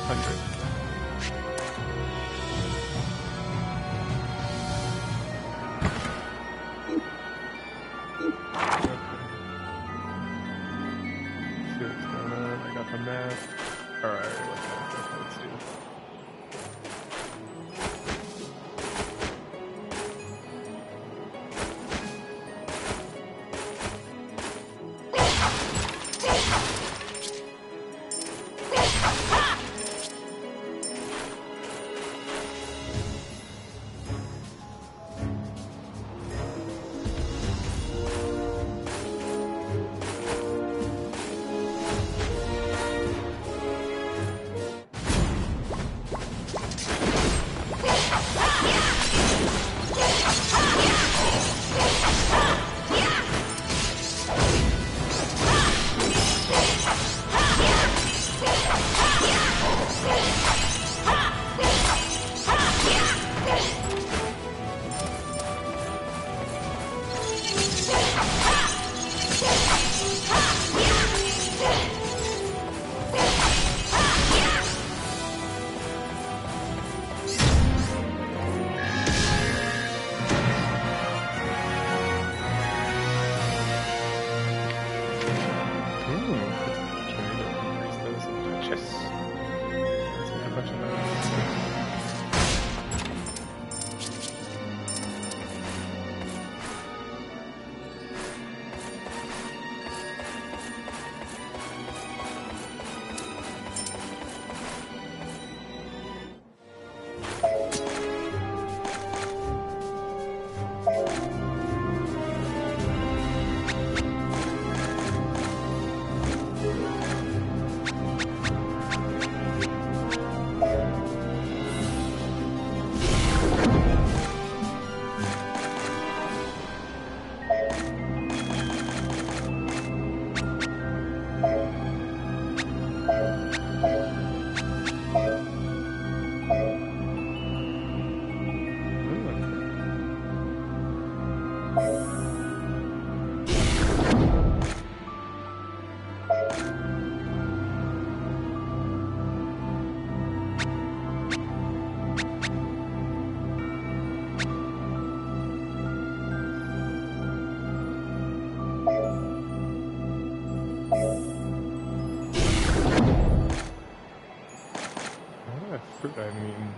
100. See what's going on. I got the map. Alright, let's see. Fruit I haven't eaten.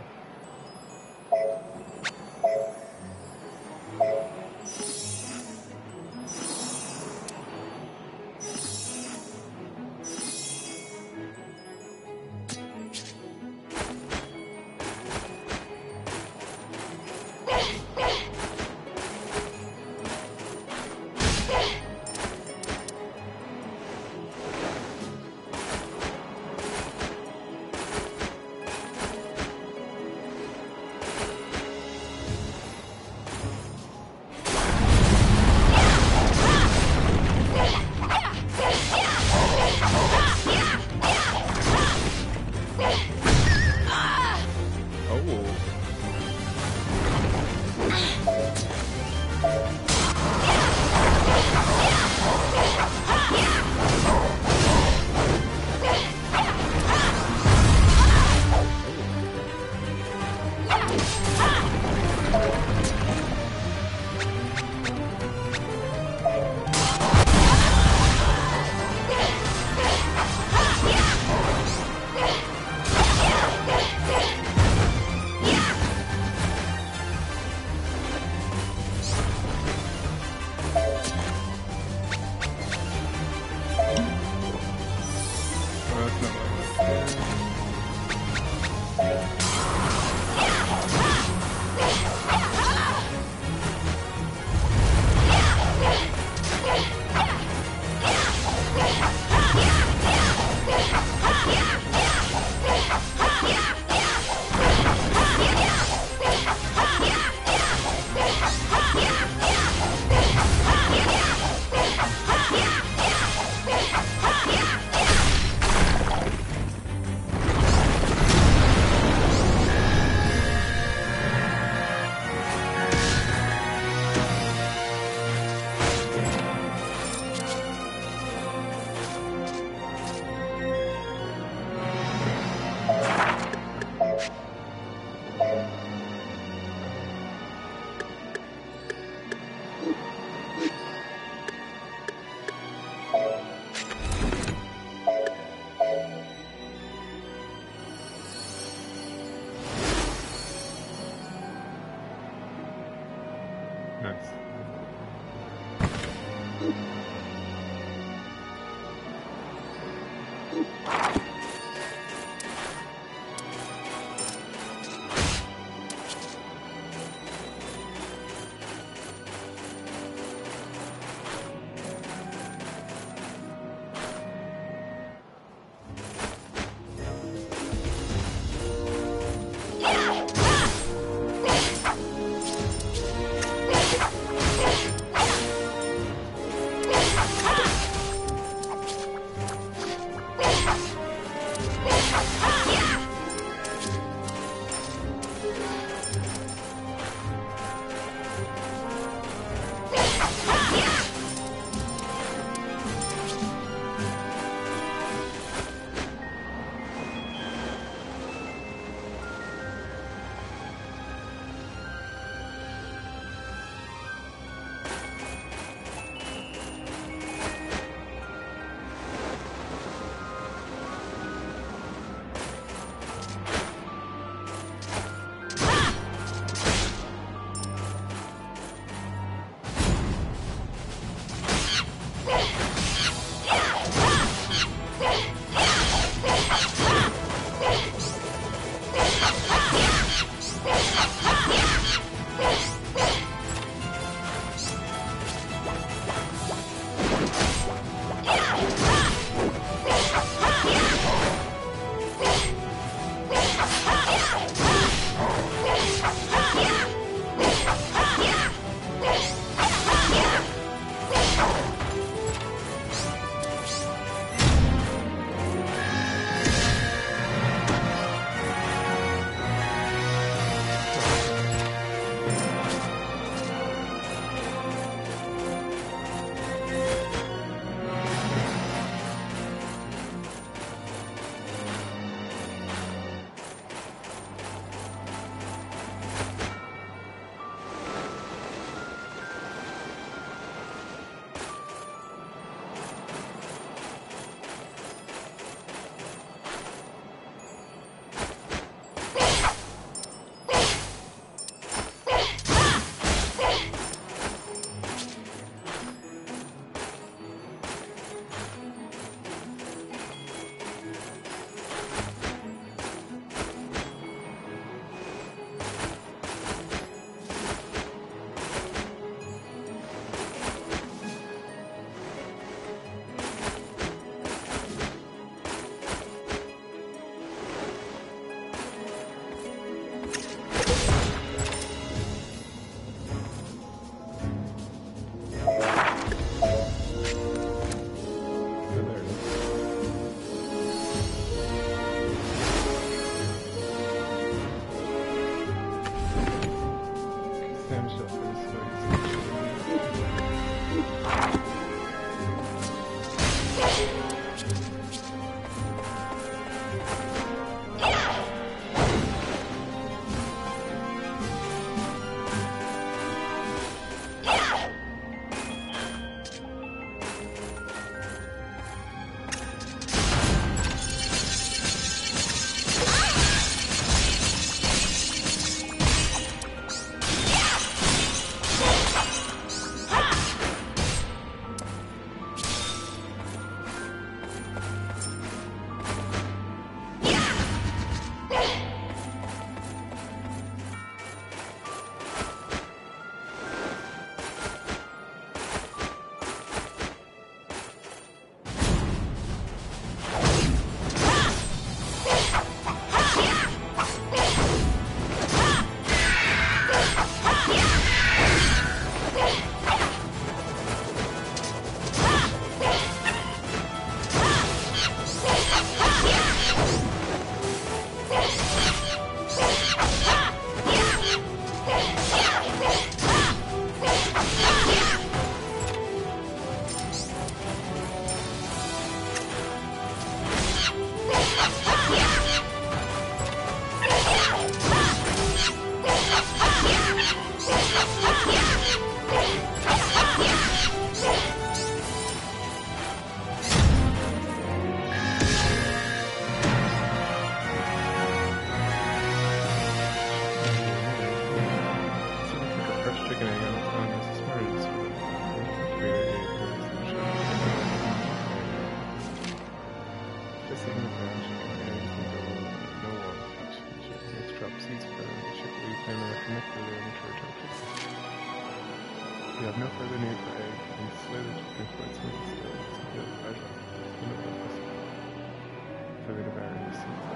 signal dash no one touch ship next drop seats for the ship will be planning to connect with the mature touches. You have no further need for egg and slay the chicken quite smoothly still. Simply as fragile. No purpose. Further to barrier seats.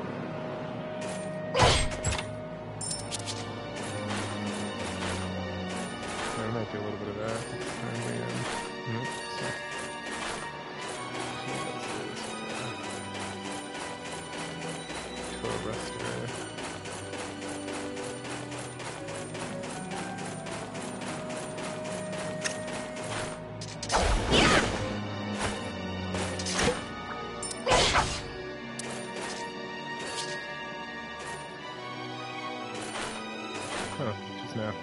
I might do a little bit of that. Nope. So. Rest area. Huh, just now.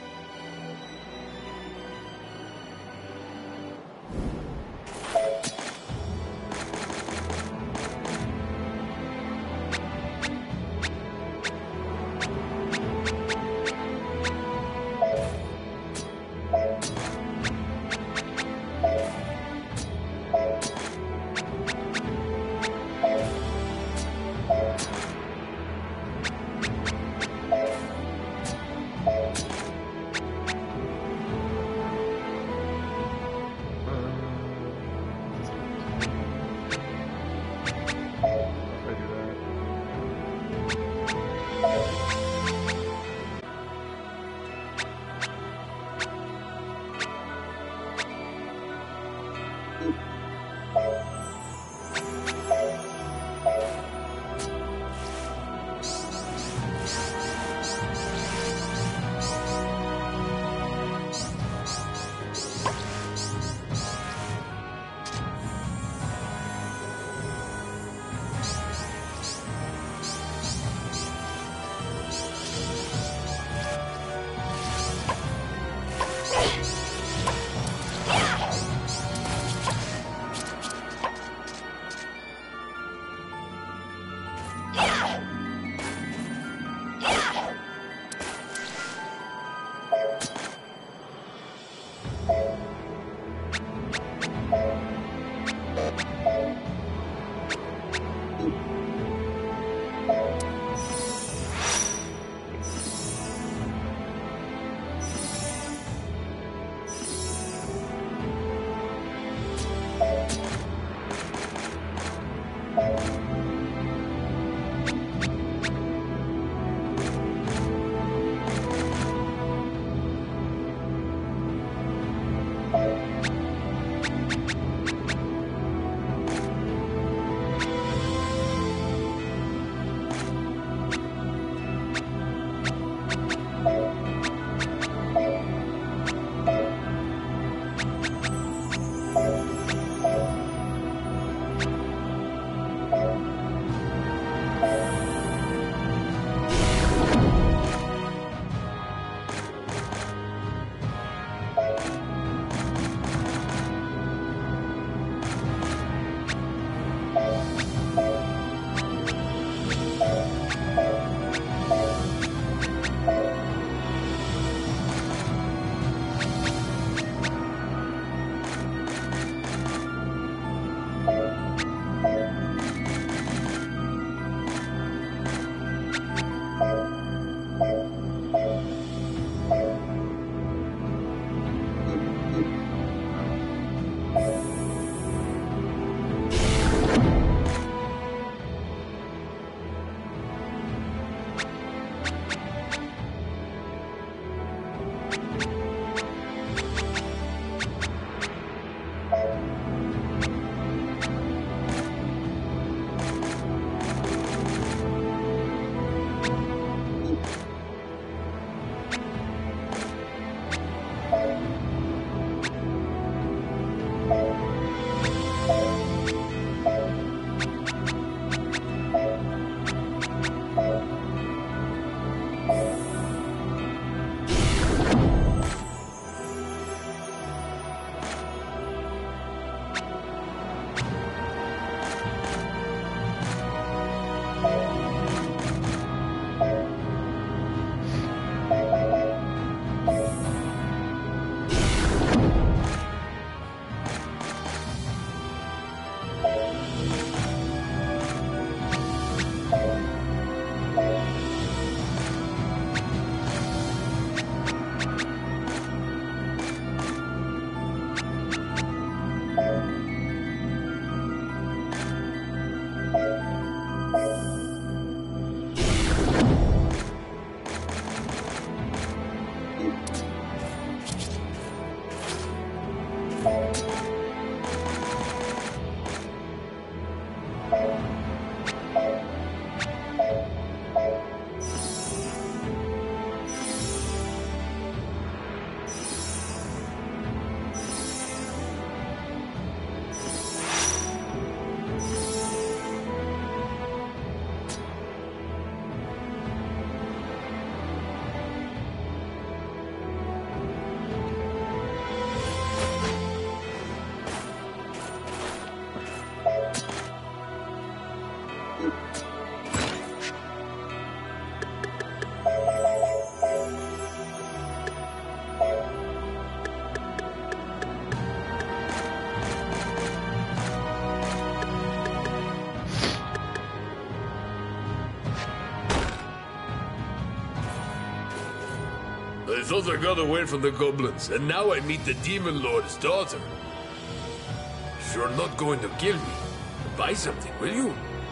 thought I got away from the goblins, and now I meet the Demon Lord's daughter. You're not going to kill me. Buy something, will you?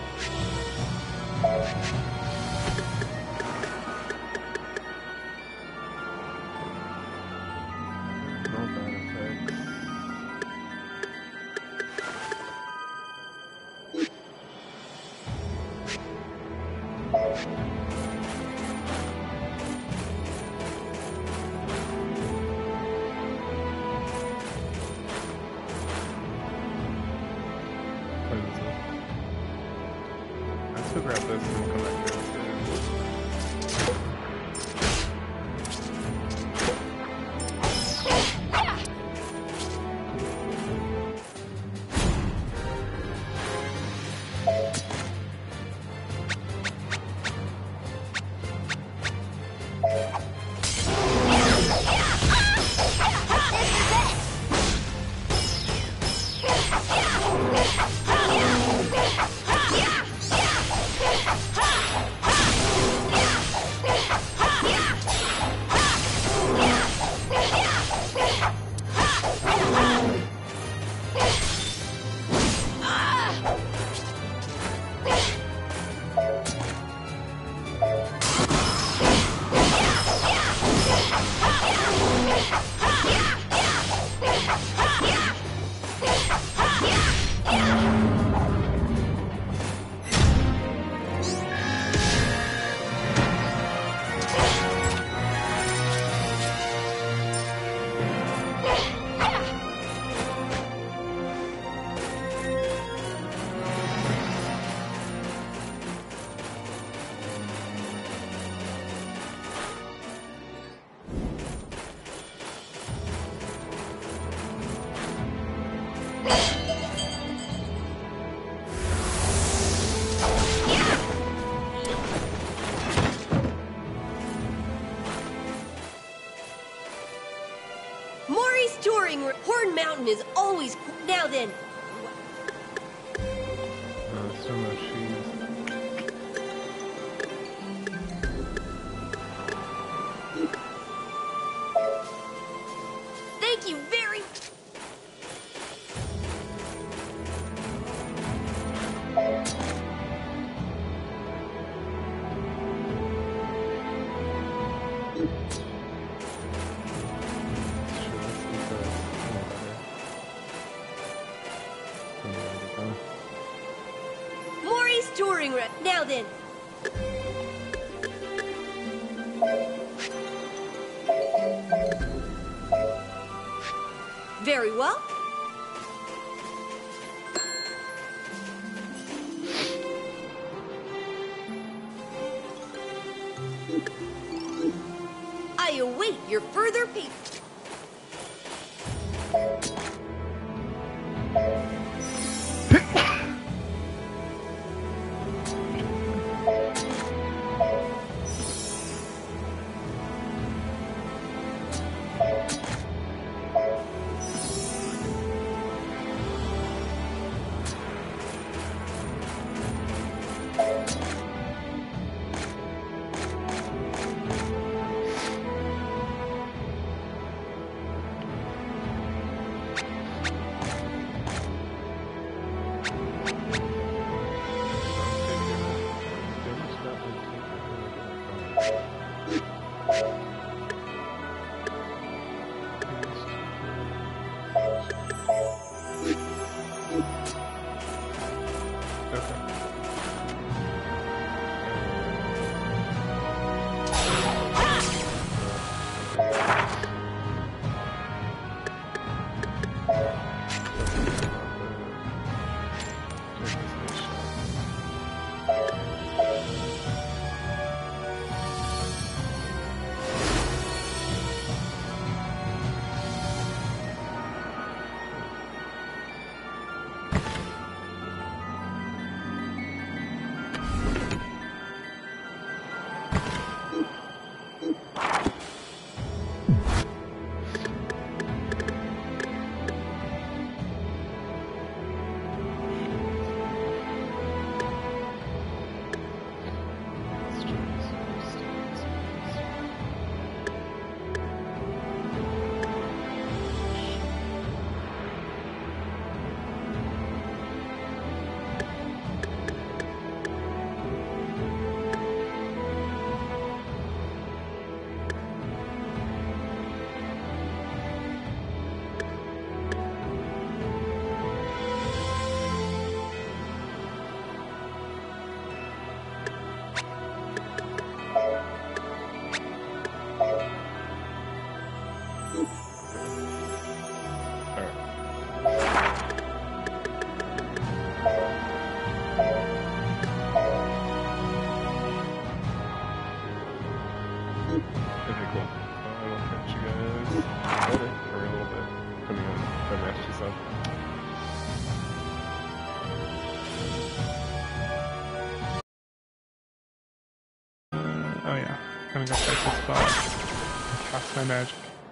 No bad effects. Let's go grab this and we'll come back here. Maury's touring. Horn Mountain is always cool. Now then. So much cheese. Thank you very. Maury's touring. Now then. Very well. I await your further payment. gonna go fight this spot and cast my magic.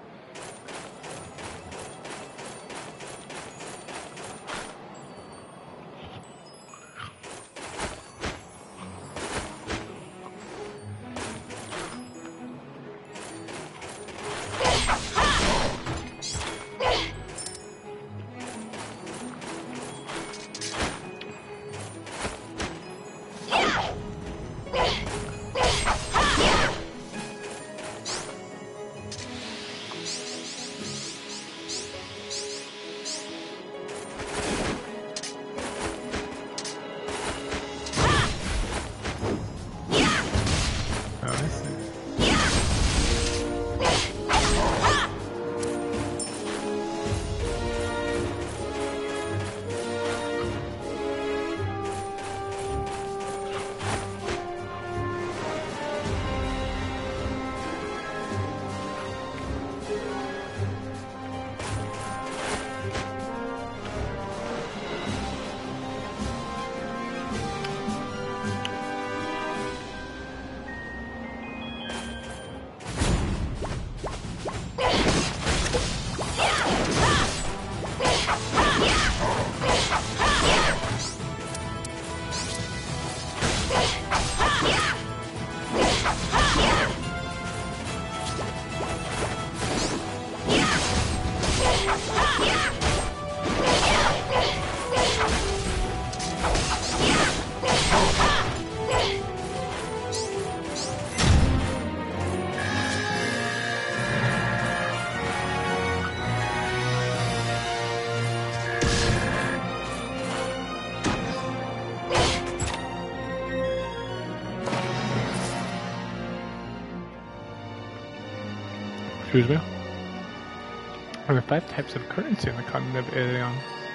Excuse me. There are 5 types of currency on the continent of Aelion.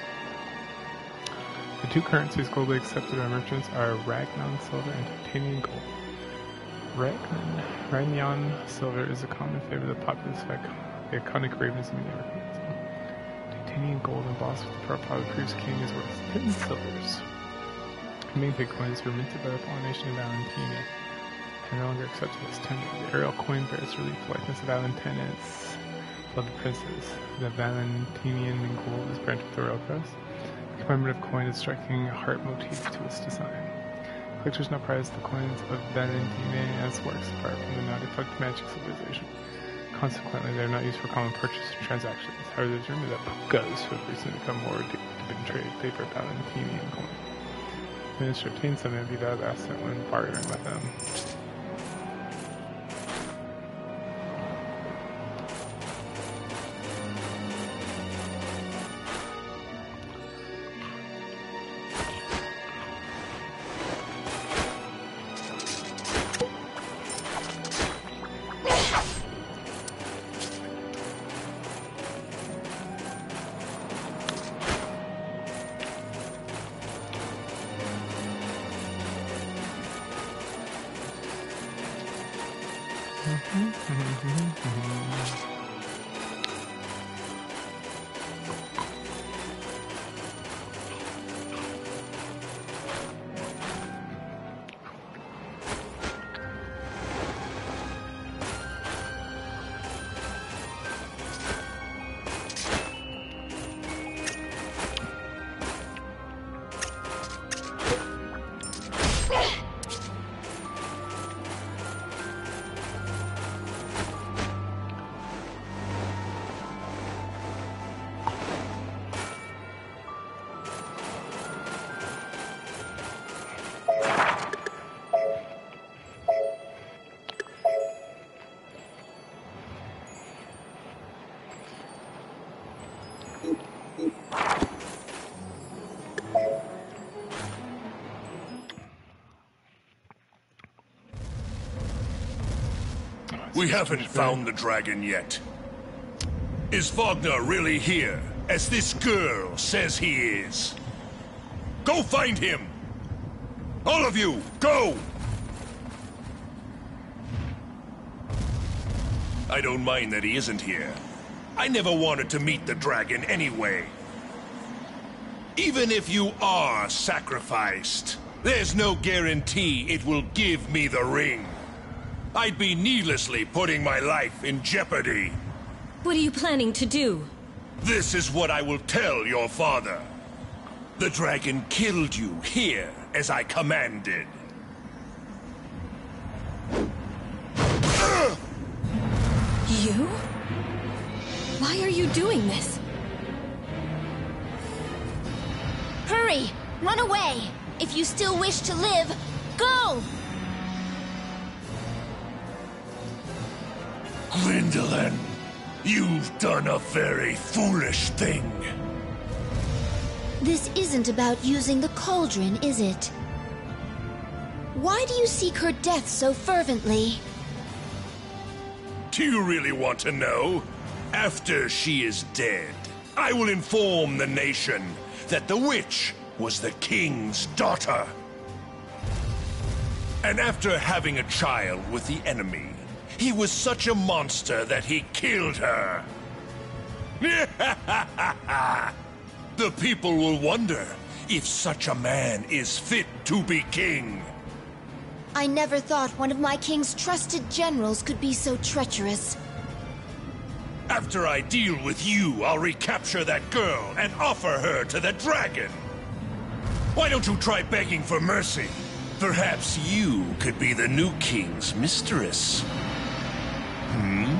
The 2 currencies globally accepted by merchants are Ragnon silver and titanium gold. Ragnon silver is a common favorite of the populace of the iconic ravens in the American. Titanium gold embossed with the profile of the previous king is worth 10 silvers. Main coins were minted by the Polynesian of Valentina. No longer accepted as tender. The Ariel coin bears relief likeness of Valentina's beloved princess. The Valentinian gold is branded with the royal crest. The commemorative coin is striking a heart motif to its design. Collectors now prize the coins of Valentina as works of art from the now-defunct magic civilization. Consequently, they are not used for common purchase or transactions. However, there's rumor that Pukas, who have recently become more addicted to trade, favor Valentinian coin. The minister obtains them and be valued asset when bargaining with them. We haven't found the dragon yet. Is Wagner really here, as this girl says he is? Go find him! All of you, go! I don't mind that he isn't here. I never wanted to meet the dragon anyway. Even if you are sacrificed, there's no guarantee it will give me the ring. I'd be needlessly putting my life in jeopardy. What are you planning to do? This is what I will tell your father. The dragon killed you here, as I commanded. You? Why are you doing this? Hurry! Run away! If you still wish to live, go! Gwyndolin, you've done a very foolish thing. This isn't about using the cauldron, is it? Why do you seek her death so fervently? Do you really want to know? After she is dead, I will inform the nation that the witch was the king's daughter. And after having a child with the enemy, he was such a monster that he killed her. The people will wonder if such a man is fit to be king. I never thought one of my king's trusted generals could be so treacherous. After I deal with you, I'll recapture that girl and offer her to the dragon. Why don't you try begging for mercy? Perhaps you could be the new king's mistress. Hmm?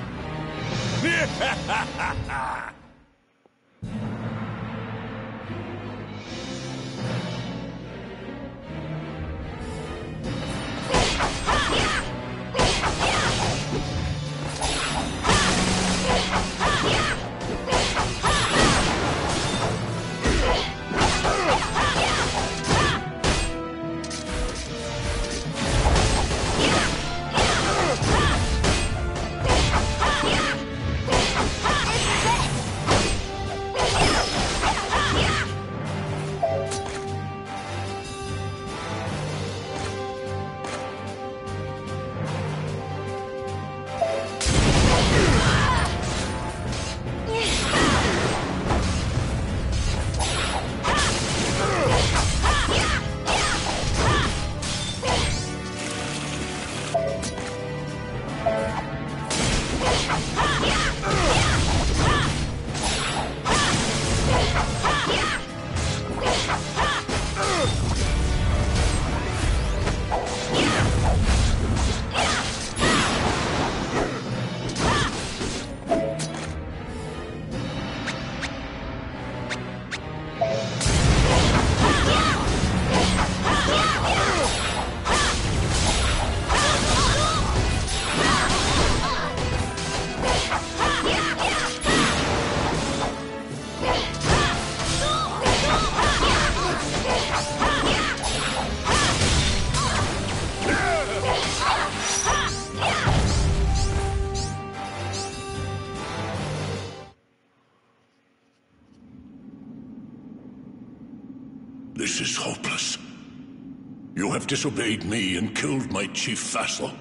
This is hopeless. You have disobeyed me and killed my chief vassal.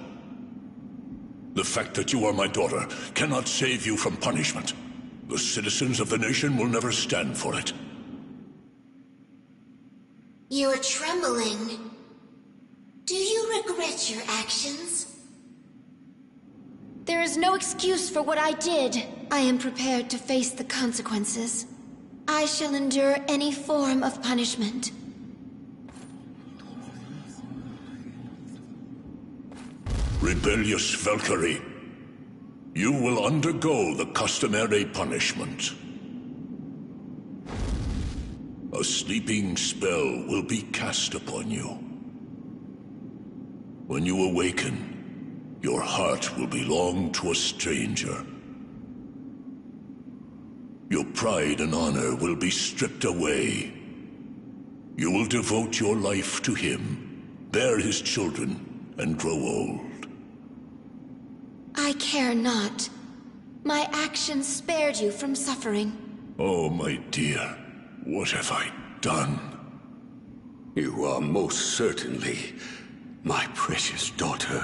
The fact that you are my daughter cannot save you from punishment. The citizens of the nation will never stand for it. You're trembling. Do you regret your actions? There is no excuse for what I did. I am prepared to face the consequences. I shall endure any form of punishment. Rebellious Valkyrie, you will undergo the customary punishment. A sleeping spell will be cast upon you. When you awaken, your heart will belong to a stranger. Your pride and honor will be stripped away. You will devote your life to him, bear his children, and grow old. I care not. My actions spared you from suffering. Oh, my dear, what have I done? You are most certainly my precious daughter.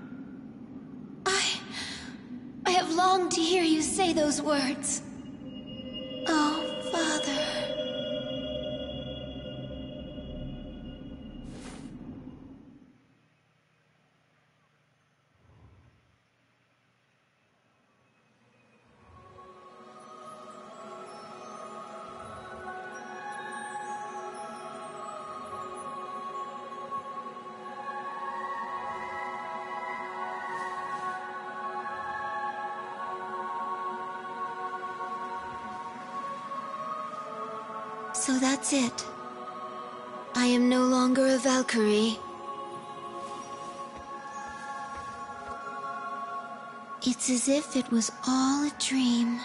I have longed to hear you say those words. Oh, Father. So that's it. I am no longer a Valkyrie. It's as if it was all a dream.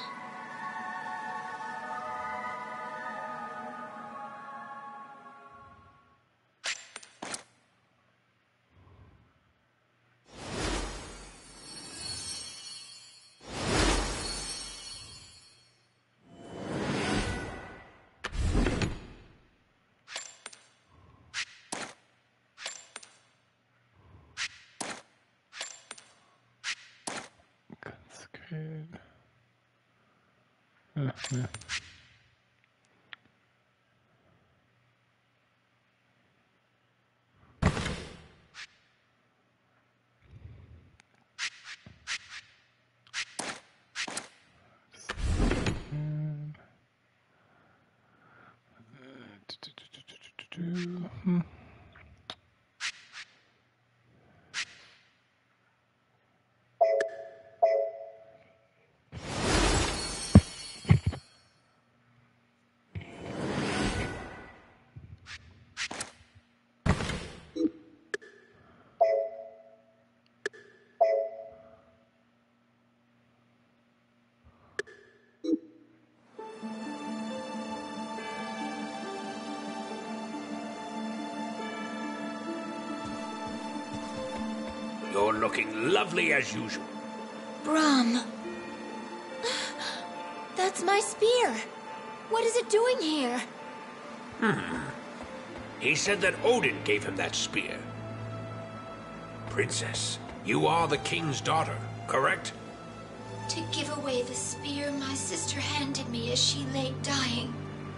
Yeah. You're looking lovely as usual. Braum. That's my spear. What is it doing here? He said that Odin gave him that spear. Princess, you are the king's daughter, correct? To give away the spear my sister handed me as she lay dying.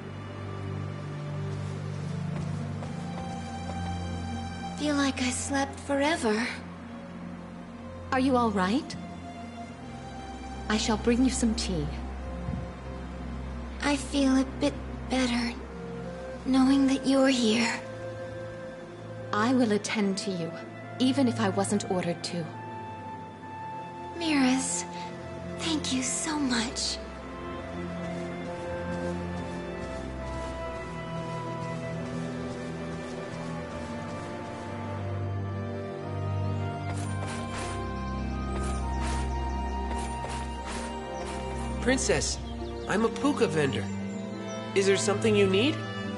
Feel like I slept forever. Are you all right? I shall bring you some tea. I feel a bit better, knowing that you're here. I will attend to you, even if I wasn't ordered to. Miras, thank you so much. Princess, I'm a puka vendor. Is there something you need?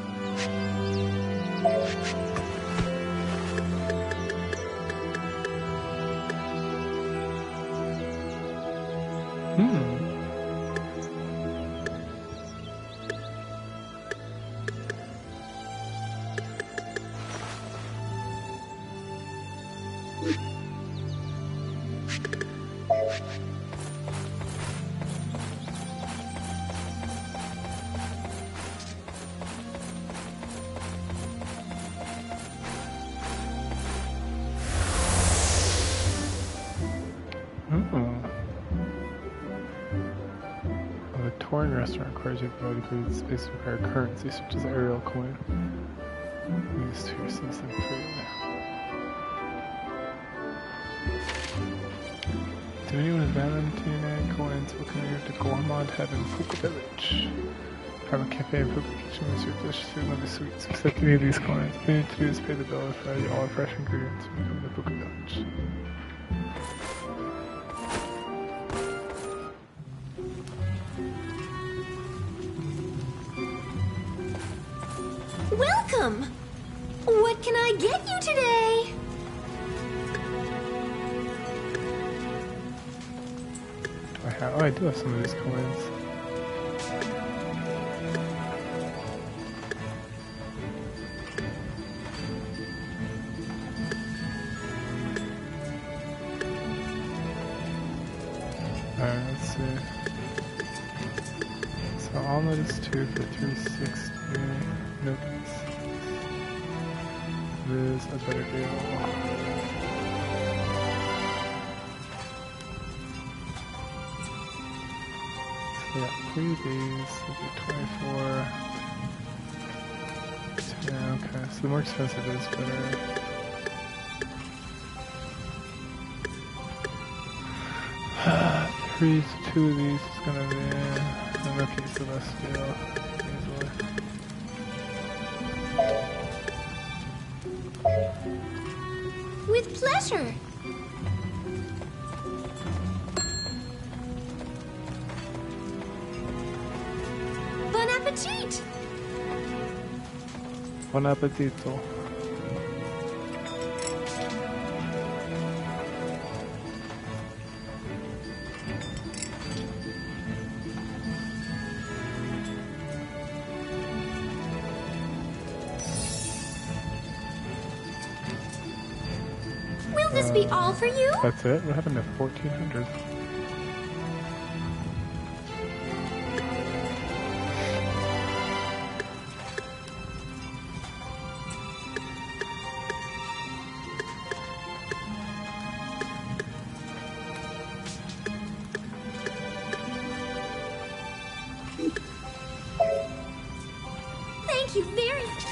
The touring restaurant requires you to include space required currency, such as Ariel coin. Use to your citizen food. To anyone who's Valentine coins, welcome you to Gourmand Heaven, Puka Village. From a cafe and Puka kitchen with your delicious food and lovely sweets. Accept any of these coins. All you need to do is pay the bill and provide all fresh ingredients when you come to Puka Village. Welcome! What can I get you today? Do I have? Oh, I do have some of these coins. Alright, let's see. So omelet is 2 for 360. Nope. This is a better deal. So yeah, 3 of these, we'll do 24. Yeah, okay, so the more expensive is better. Three, 2 of these is gonna be, okay, so let's deal easily. With pleasure. Bon appetit! Bon appetito. Will this be all for you? That's it? What happened to 1400? Thank you very much.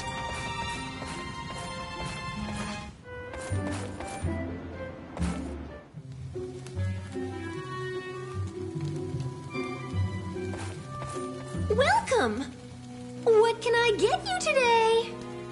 Welcome! What can I get you today?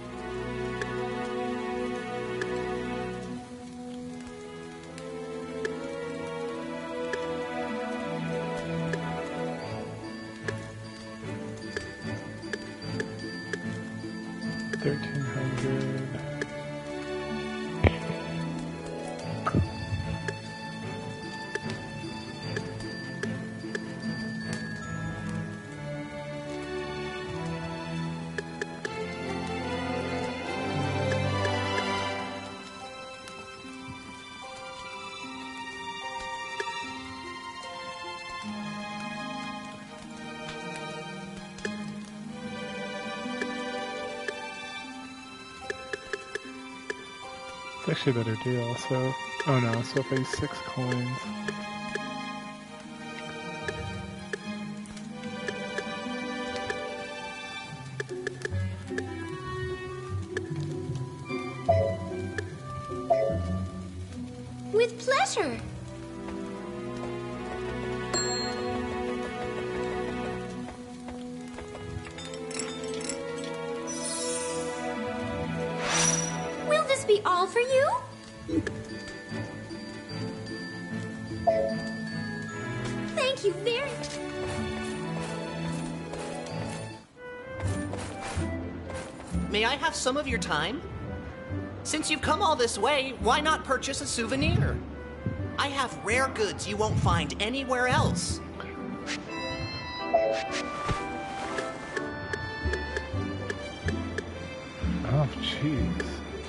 It's actually a better deal, so... Oh no, so if I use 6 coins... With pleasure. Will this be all for you? Thank you very much. May I have some of your time? Since you've come all this way, why not purchase a souvenir? I have rare goods you won't find anywhere else. Oh, jeez.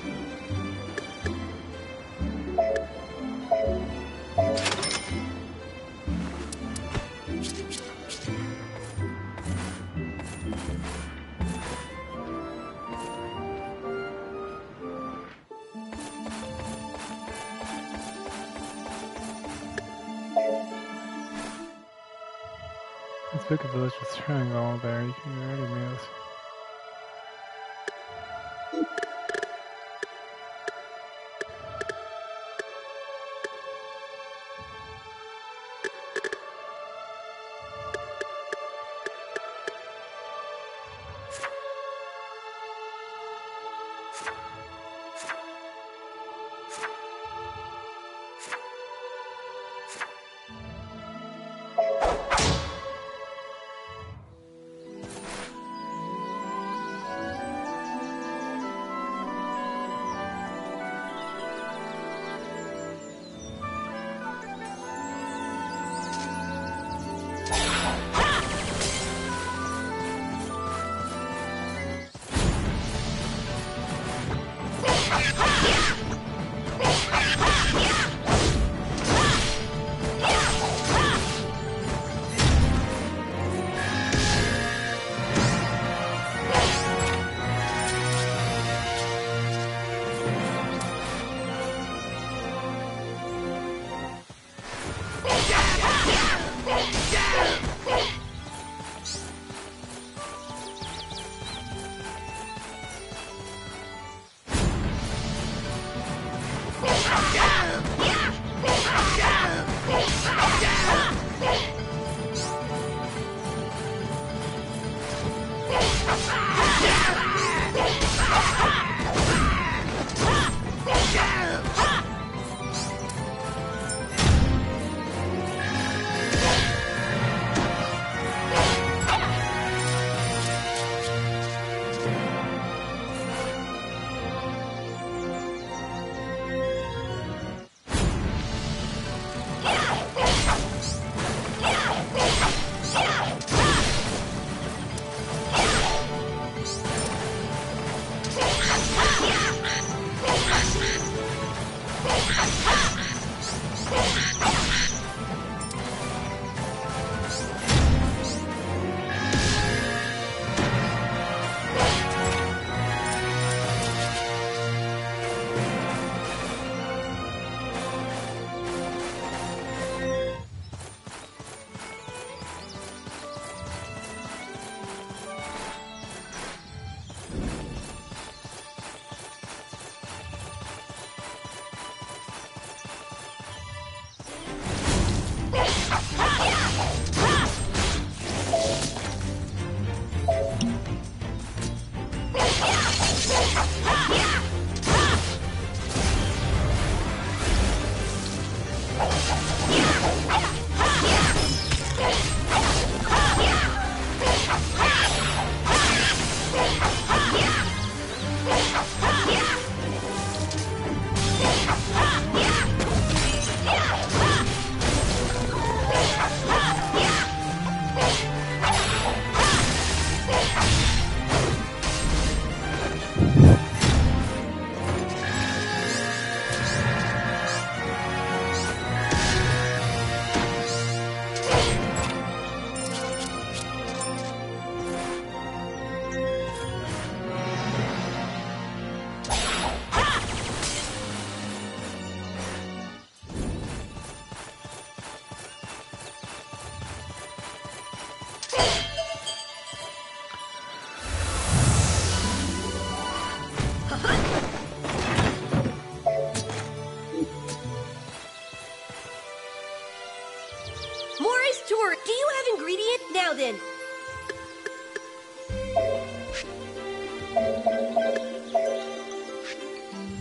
Let's pick a village with triangle there. You can already move.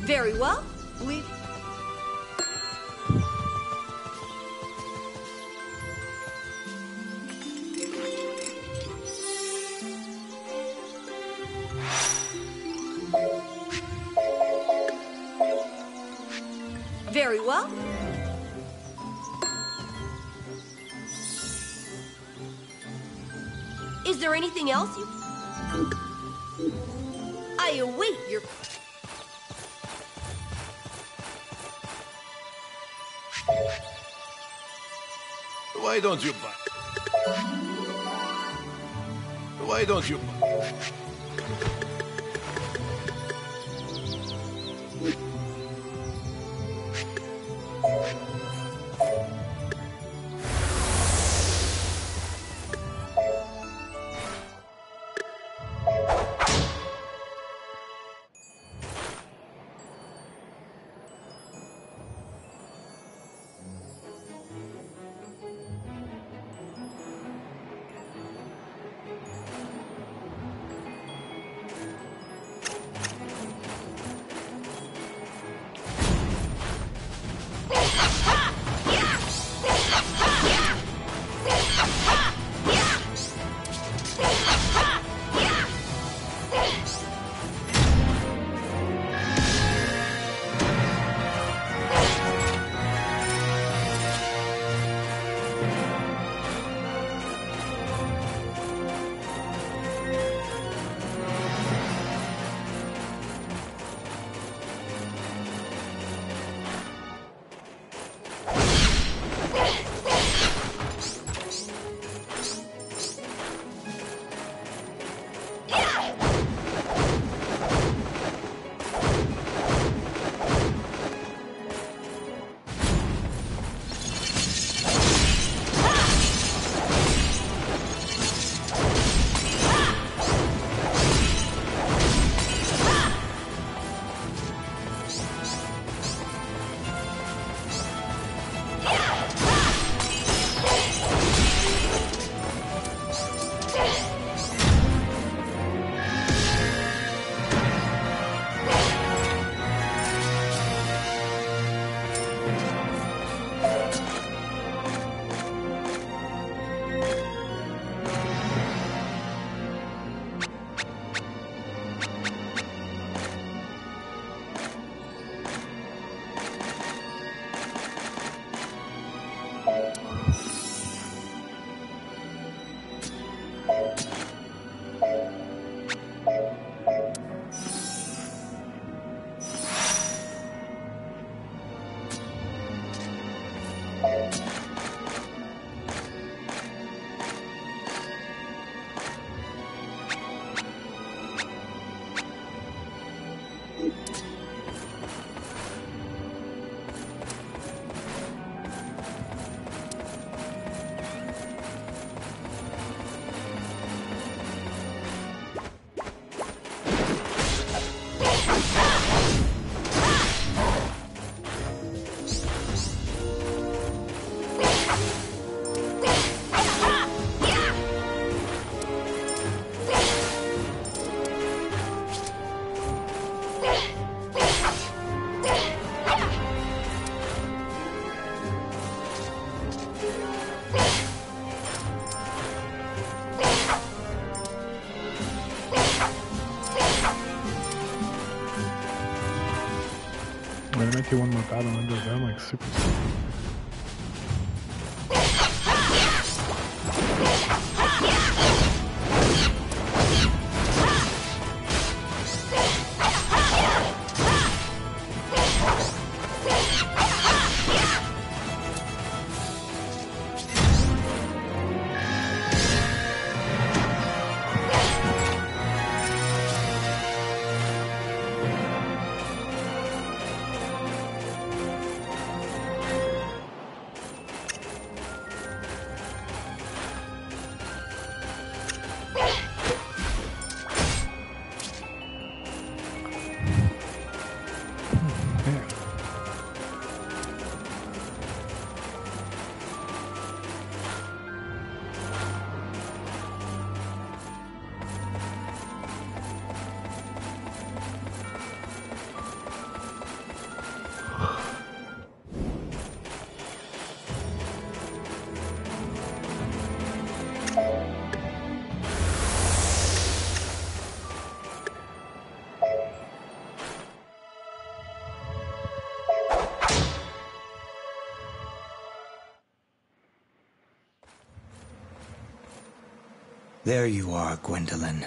Very well. We... Very well. Is there anything else you... I await your... Why don't you buy? Why don't you buy? They make you one more battle under them, like super stupid. There you are, Gwendolyn.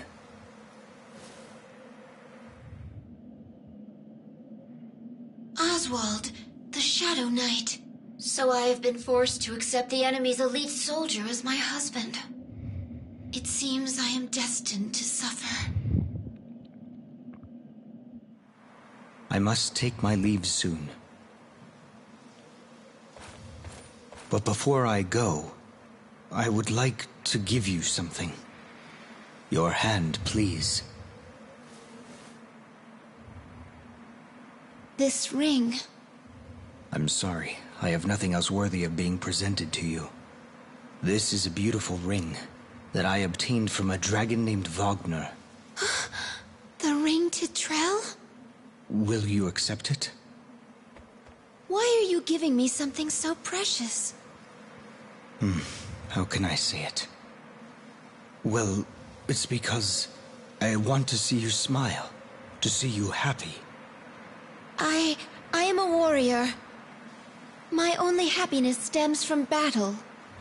Oswald, the Shadow Knight. So I have been forced to accept the enemy's elite soldier as my husband. It seems I am destined to suffer. I must take my leave soon. But before I go, I would like to give you something. Your hand, please. This ring. I'm sorry. I have nothing else worthy of being presented to you. This is a beautiful ring that I obtained from a dragon named Wagner. The ring to Trell? Will you accept it? Why are you giving me something so precious? How can I say it? Well, it's because I want to see you smile, to see you happy. I am a warrior. My only happiness stems from battle.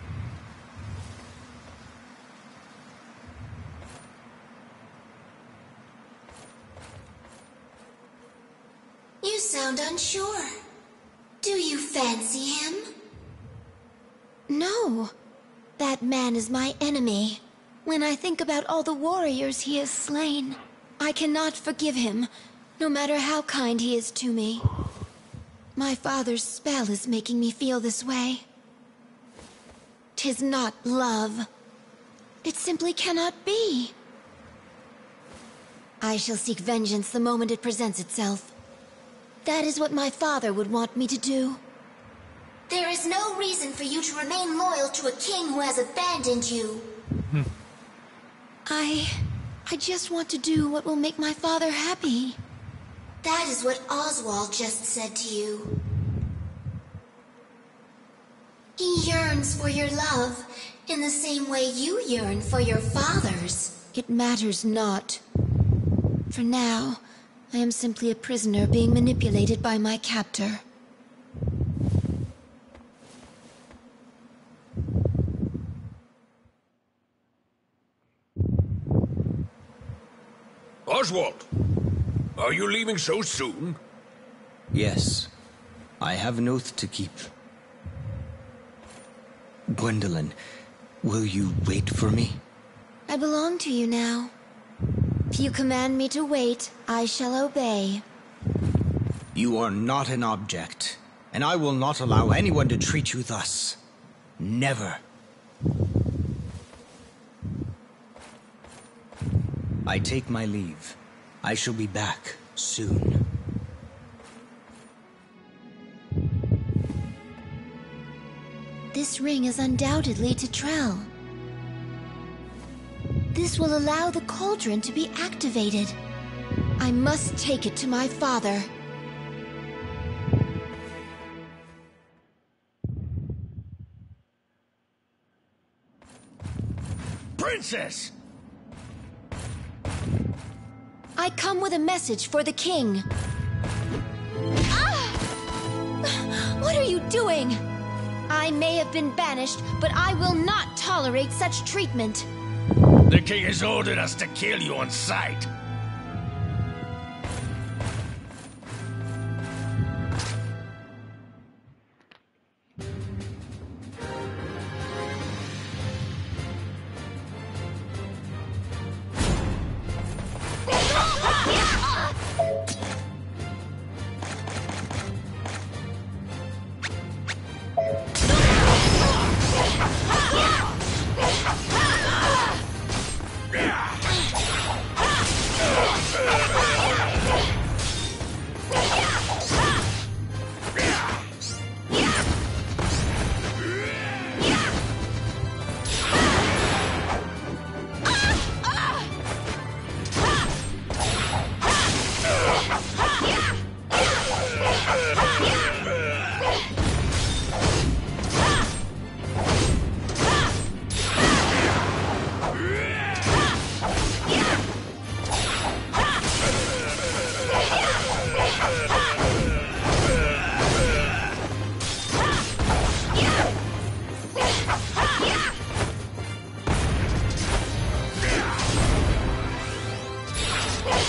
You sound unsure. Do you fancy him? No. That man is my enemy. When I think about all the warriors he has slain, I cannot forgive him, no matter how kind he is to me. My father's spell is making me feel this way. 'Tis not love. It simply cannot be. I shall seek vengeance the moment it presents itself. That is what my father would want me to do. There is no reason for you to remain loyal to a king who has abandoned you. I just want to do what will make my father happy. That is what Oswald just said to you. He yearns for your love, in the same way you yearn for your father's. It matters not. For now, I am simply a prisoner being manipulated by my captor. Oswald! Are you leaving so soon? Yes. I have an oath to keep. Gwendolyn, will you wait for me? I belong to you now. If you command me to wait, I shall obey. You are not an object, and I will not allow anyone to treat you thus. Never. I take my leave. I shall be back soon. This ring is undoubtedly to Trell. This will allow the cauldron to be activated. I must take it to my father. Princess! I come with a message for the king. Ah! What are you doing? I may have been banished, but I will not tolerate such treatment. The king has ordered us to kill you on sight.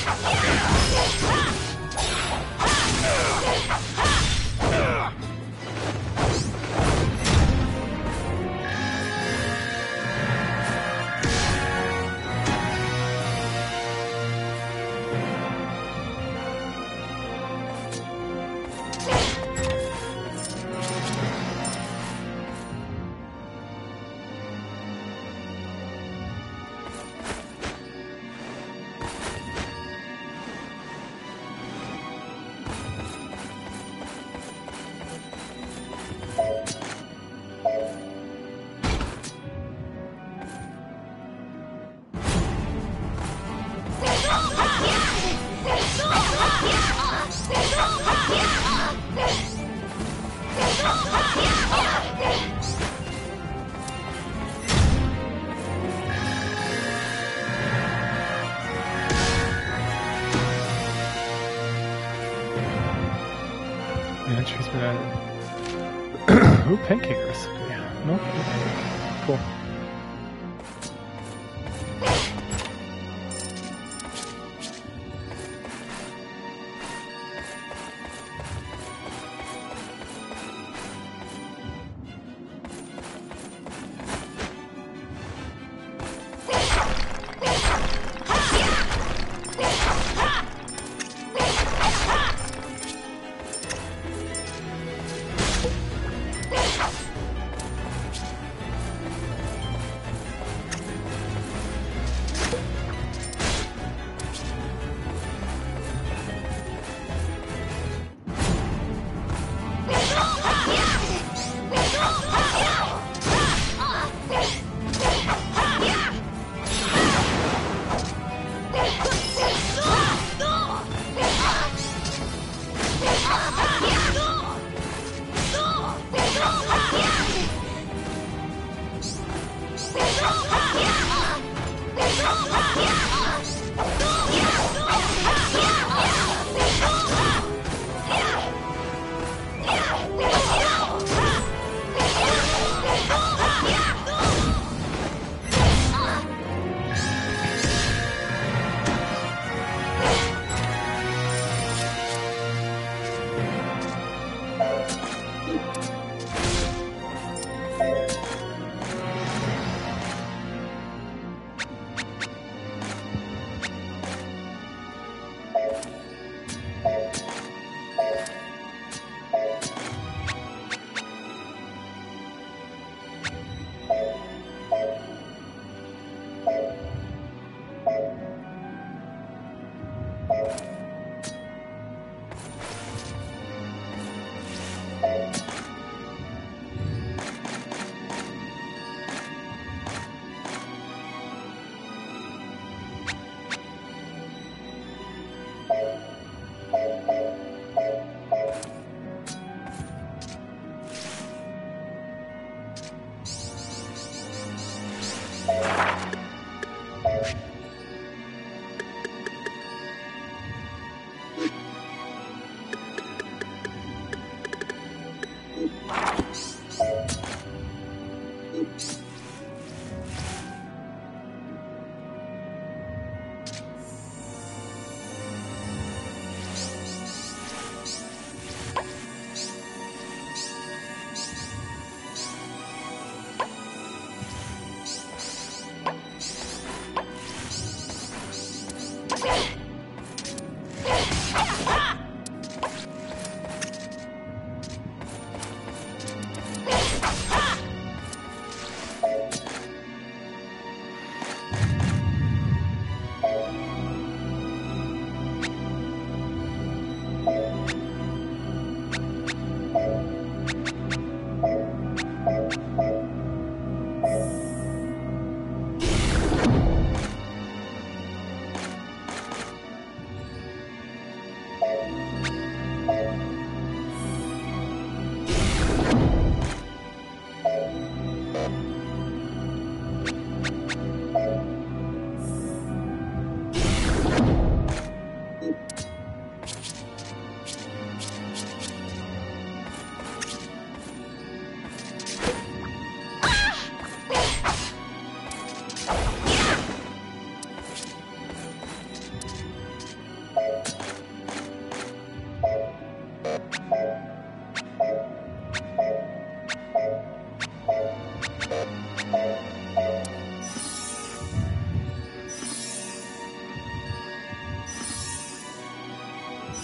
And she's been ooh, pancake recipe. No, cool.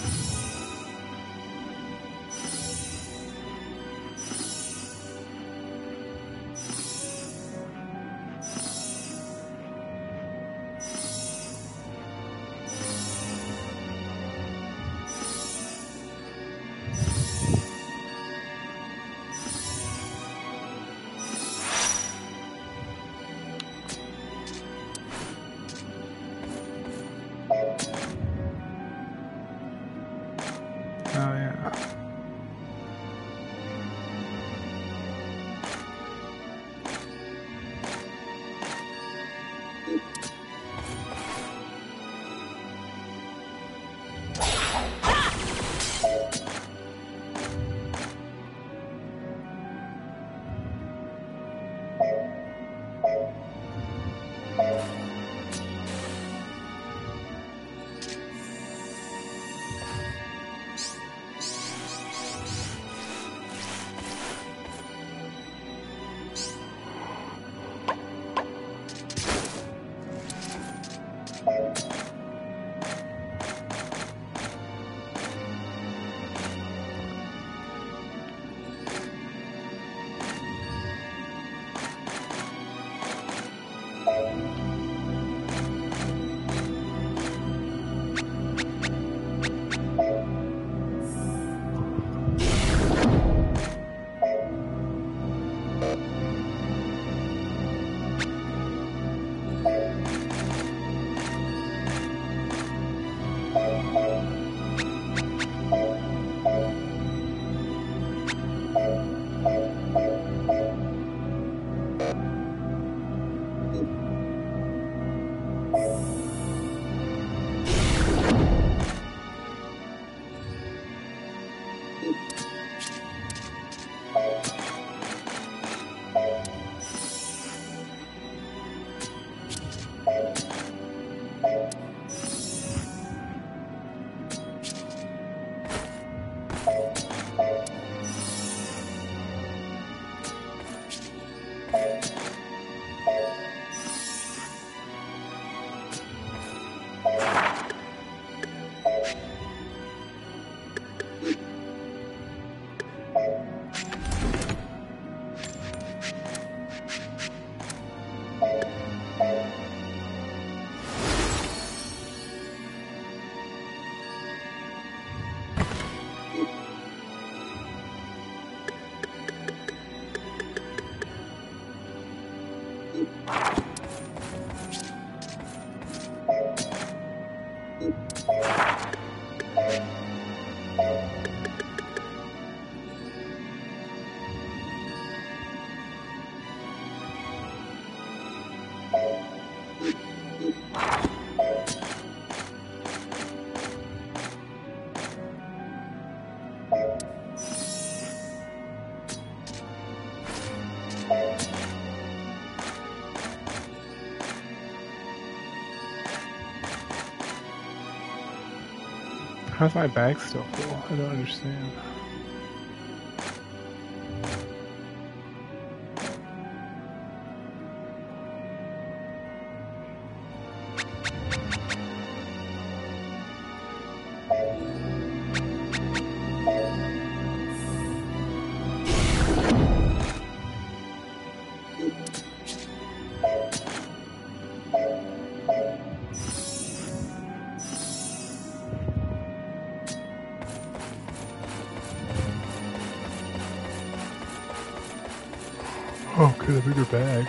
Oh yeah. How's my bag still full? I don't understand. Oh, get a bigger bag.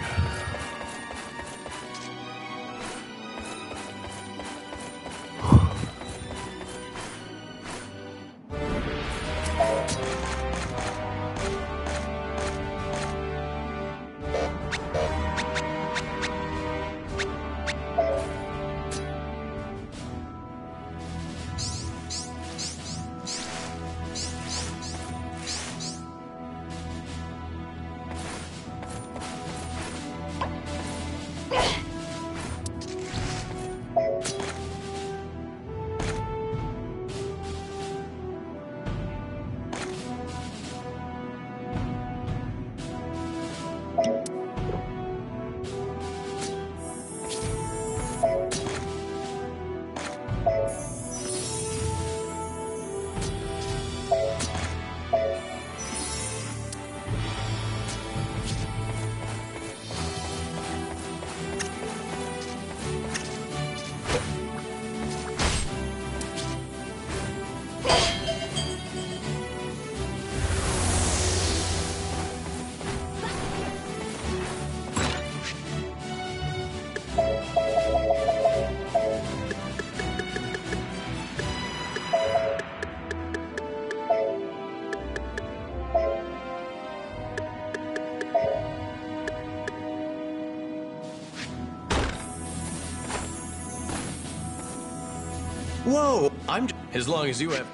Whoa! As long as you have...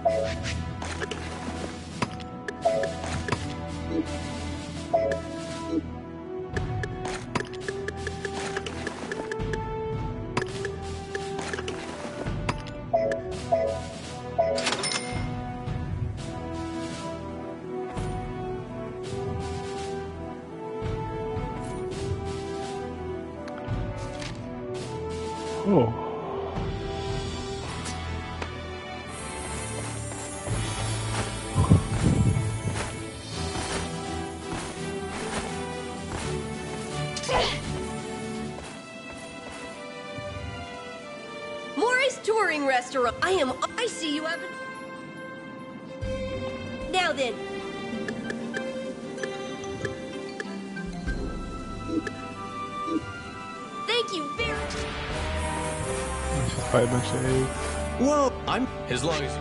Oh. Mori's Touring Restaurant. I see you haven't. Now then. Thank you very much. Let's just buy a bunch of eggs. Whoa! As long as you...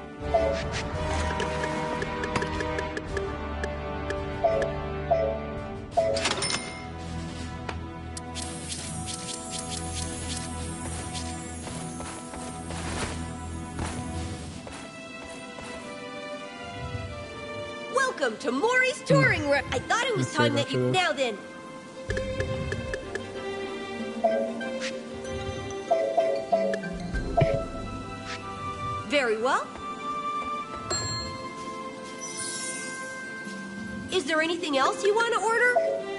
Welcome to Mori's Touring I thought it was time that you... Now then. Very well. Is there anything else you want to order?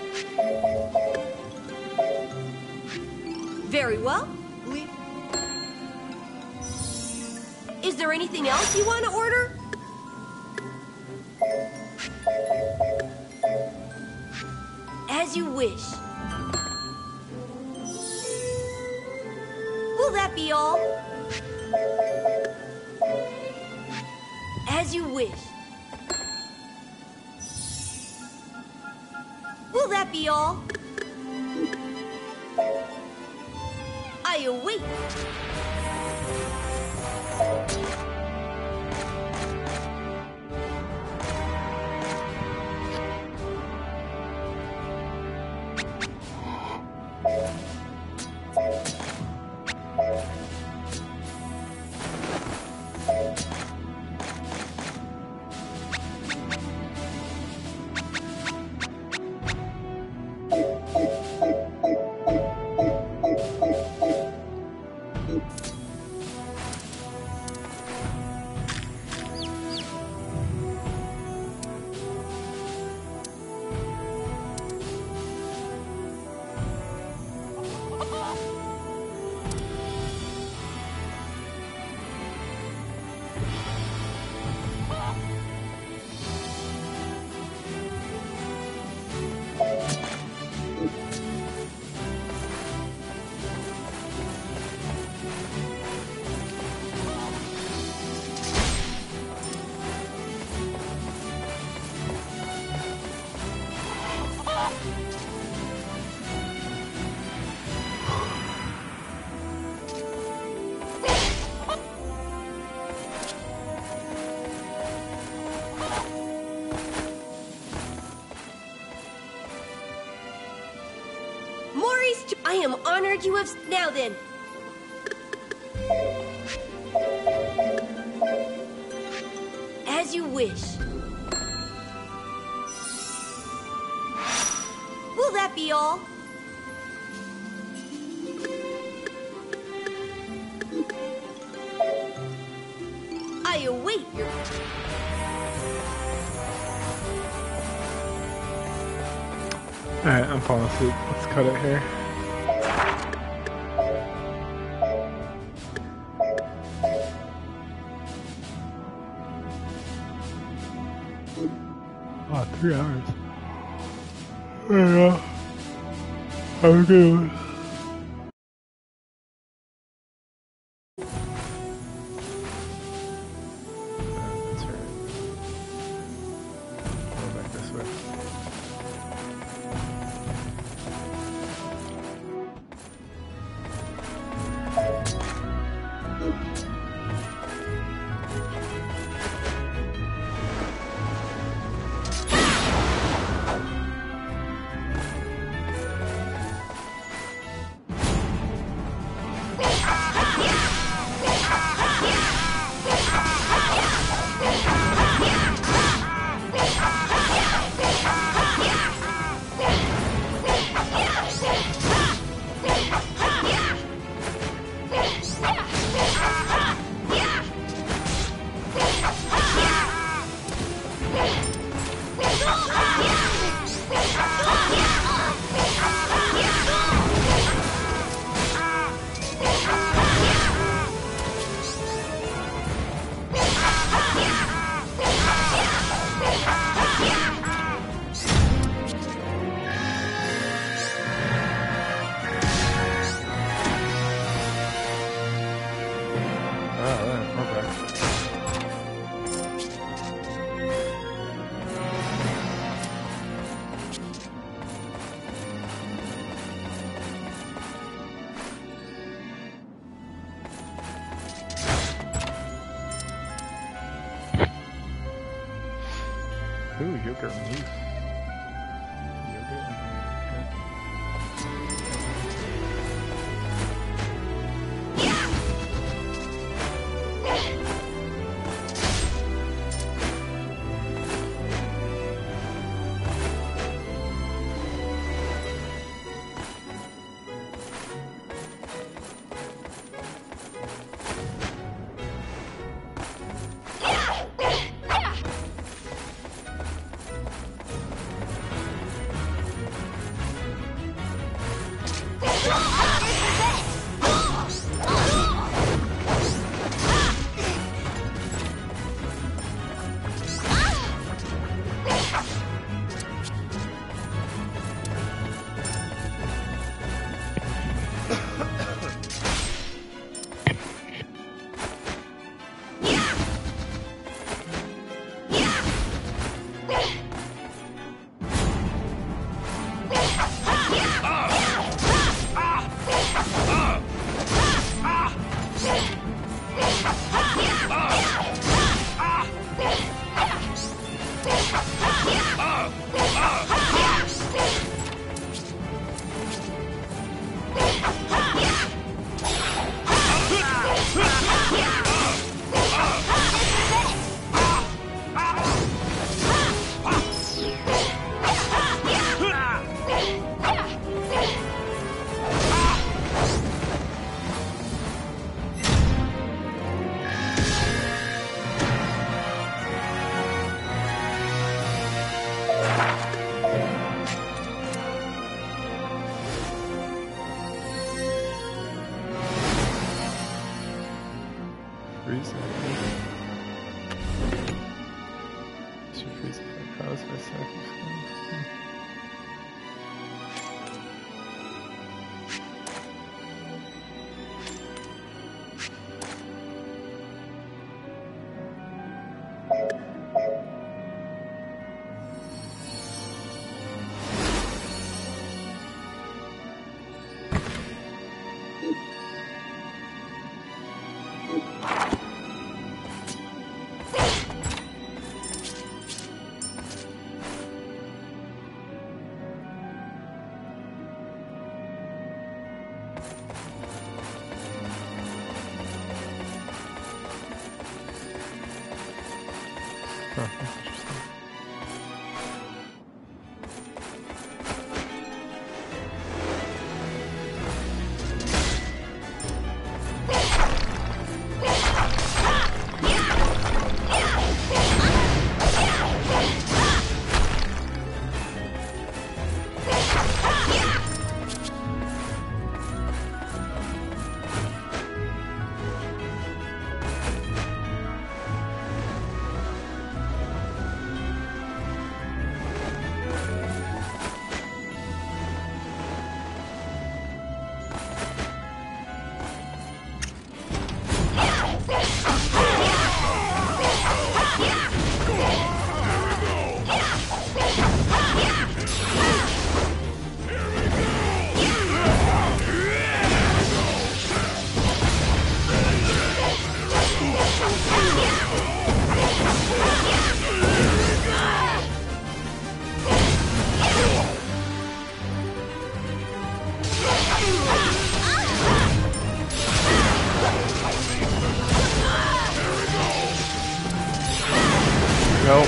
Very well. Is there anything else you want to order? As you wish. Will that be all? As you wish. Will that be all? I await. I am honored you have... Now then. As you wish. Will that be all? I await your... Alright, I'm falling asleep. Let's cut it here. Wow, 3 hours. Yeah. Have a good one. That's right. Go back this way. Ooh, yogurt mousse. Yogurt. Freeze. Should freeze effect caused by sacrifice. Huh, that's interesting. Nope.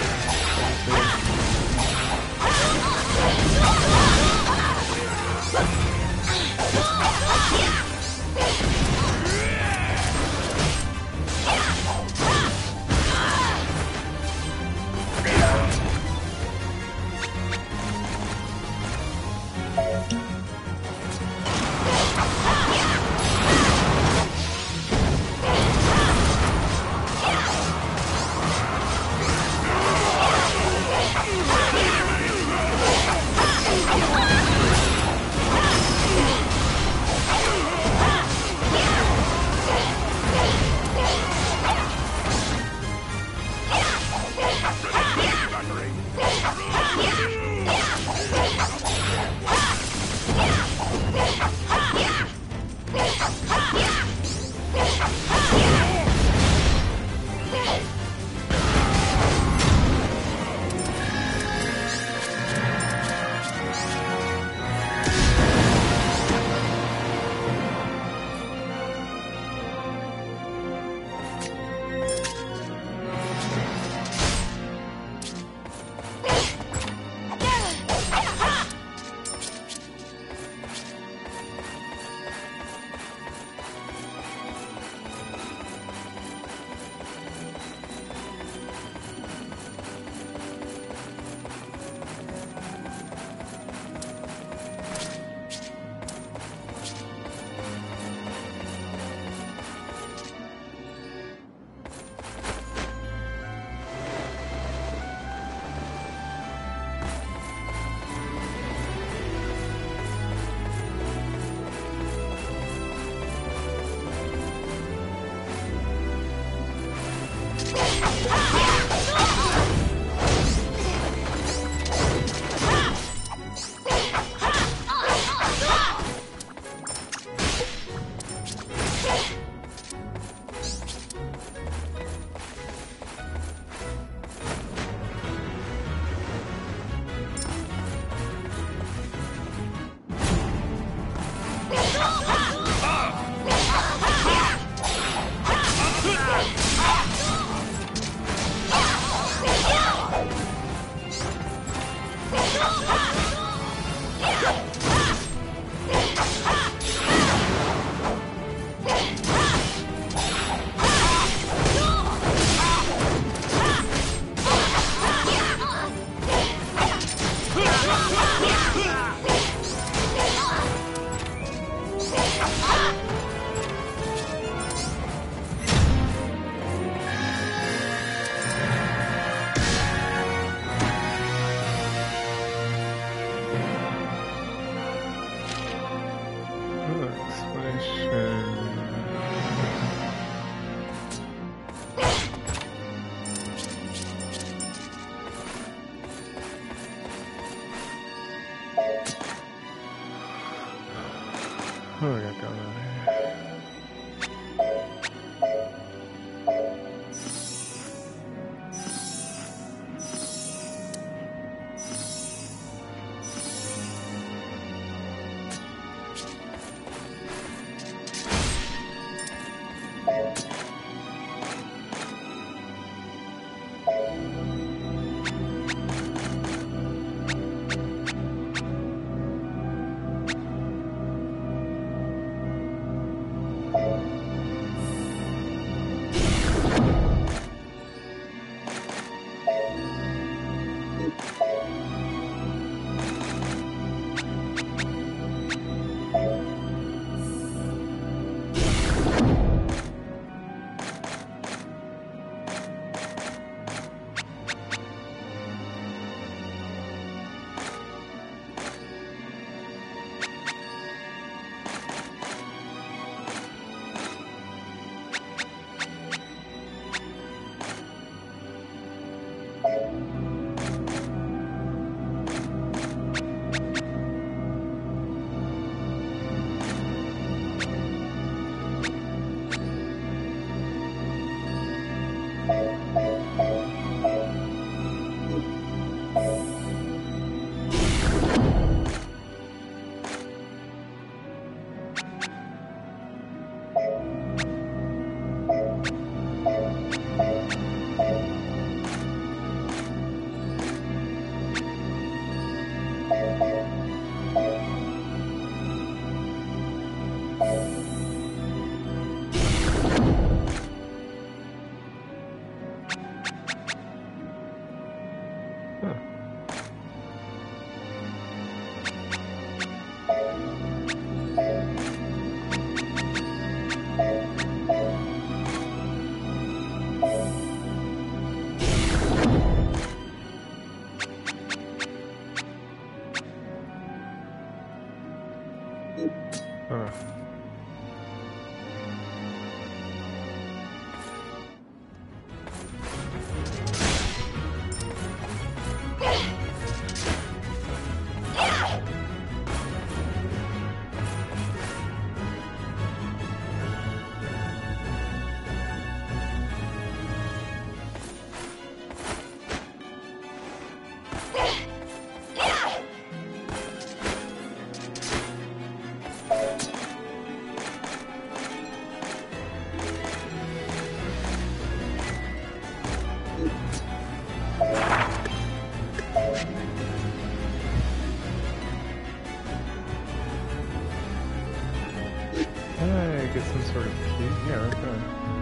Get some sort of key. Yeah, okay.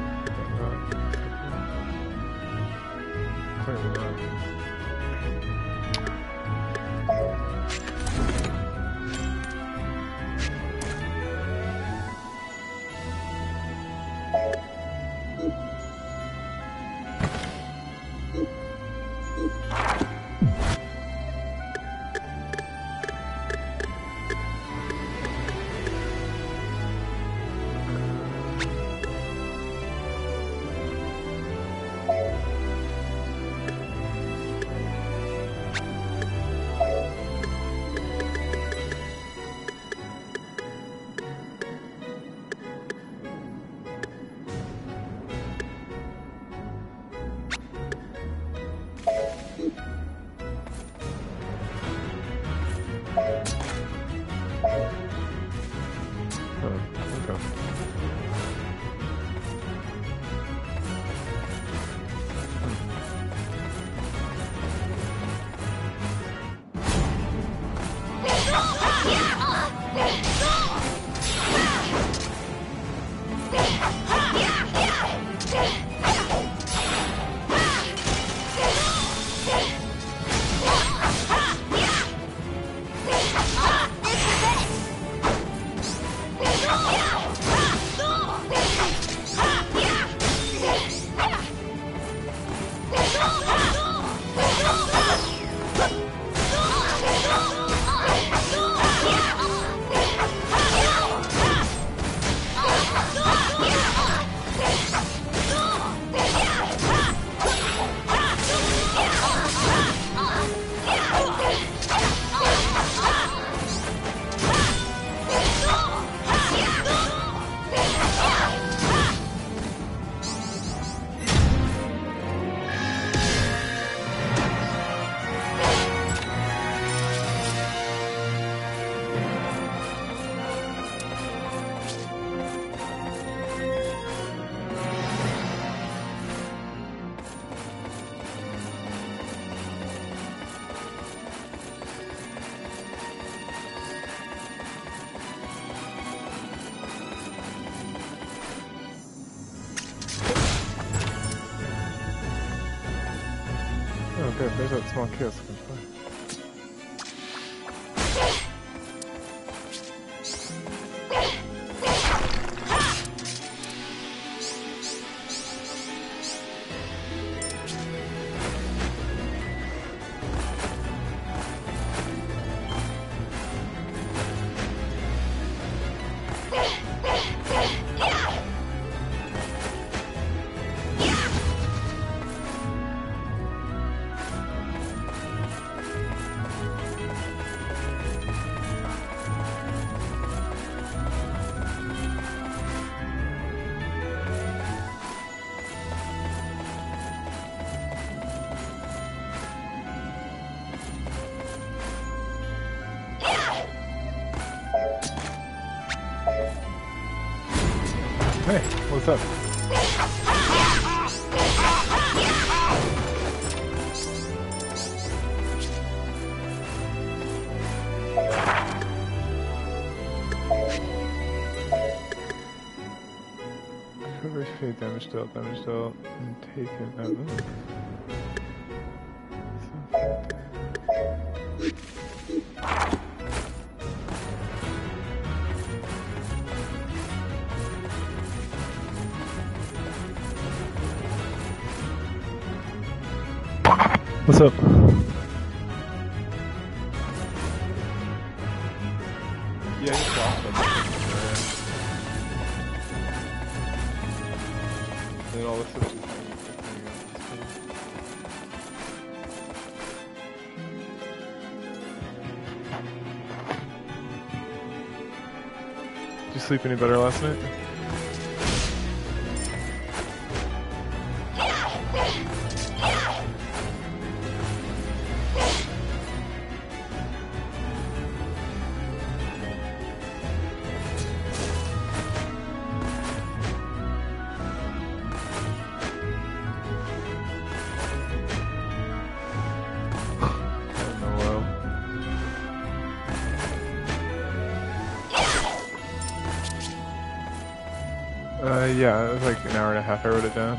Clearly not. Okay, if there's that small kiss, I can play. Hey, what's up? Cover fade damage dealt, and taken out. What's up? Yeah, he's lost them. And all this stuff is Did you sleep any better last night? Yeah, it was like an hour and a half I wrote it down.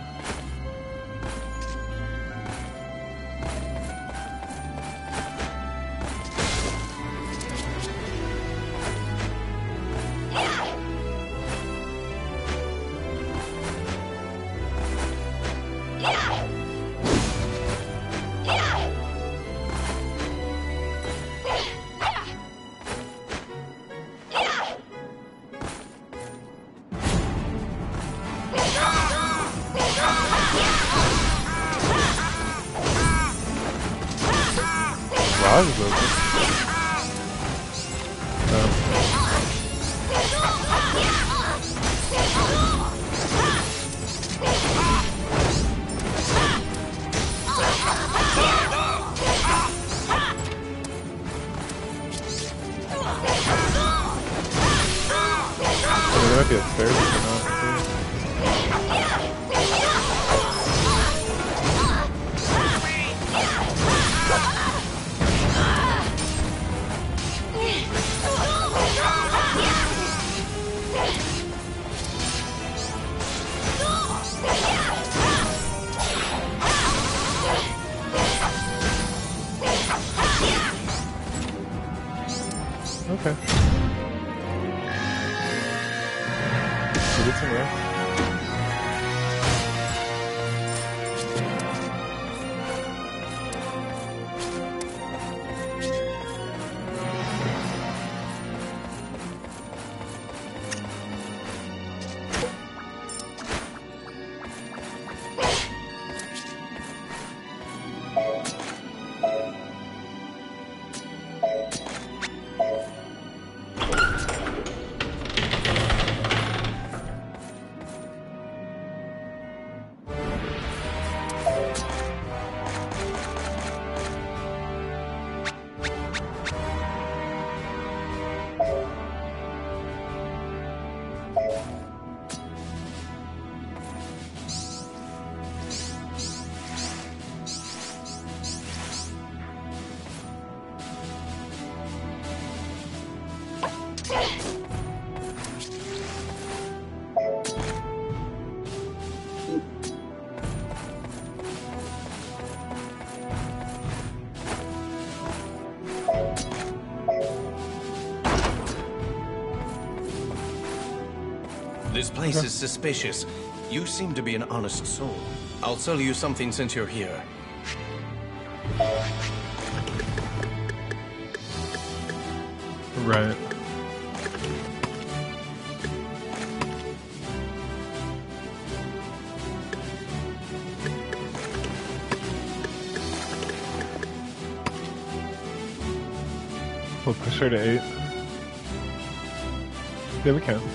Garage is open. There might be upstairs if you're not. Okay. We'll get some rest. place is suspicious. You seem to be an honest soul. I'll sell you something since you're here. Right. We'll push her to 8. Yeah, we can.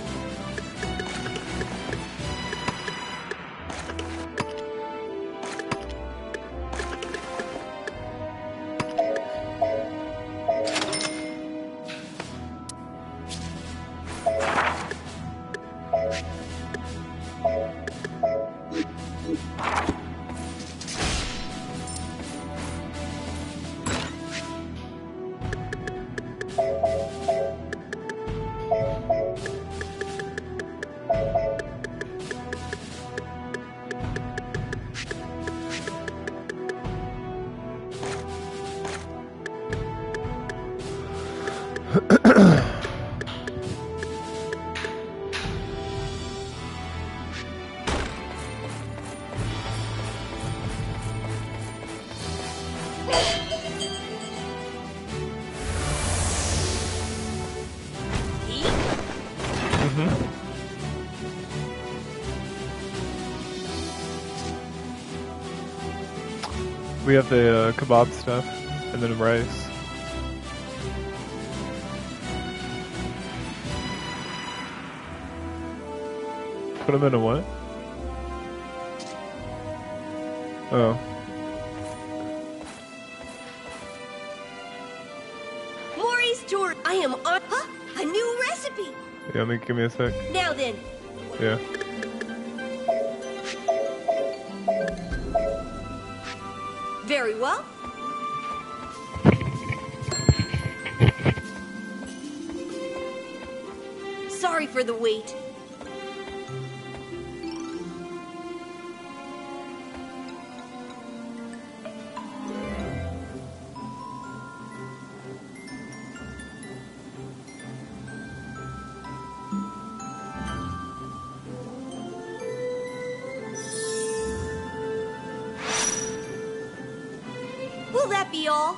We have the kebab stuff, and then rice. Put them in a what? Oh. Mori's tour. I am on a new recipe. Yeah, give me a sec. Now then. Yeah. Very well. Sorry for the wait. Will that be all?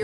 your...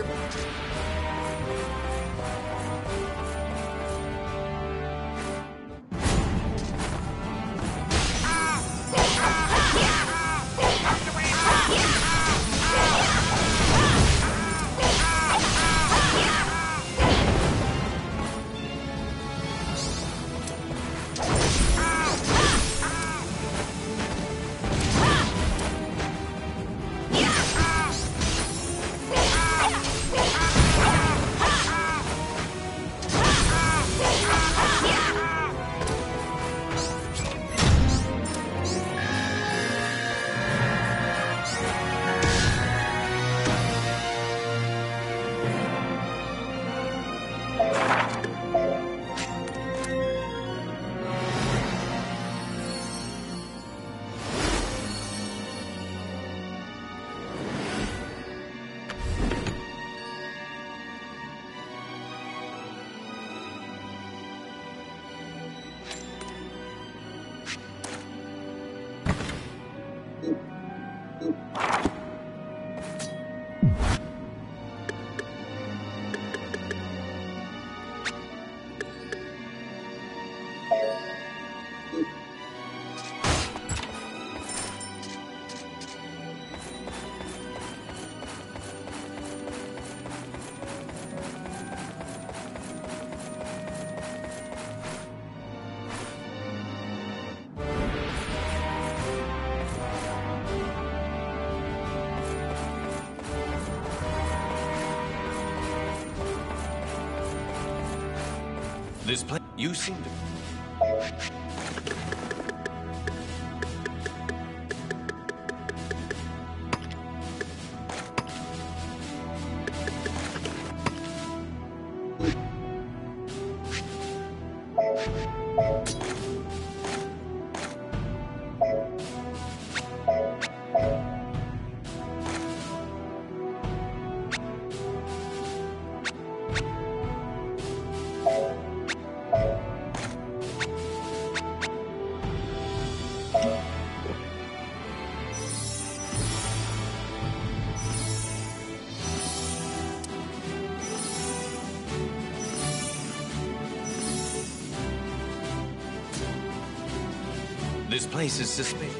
This place, you seem to... This place is suspicious.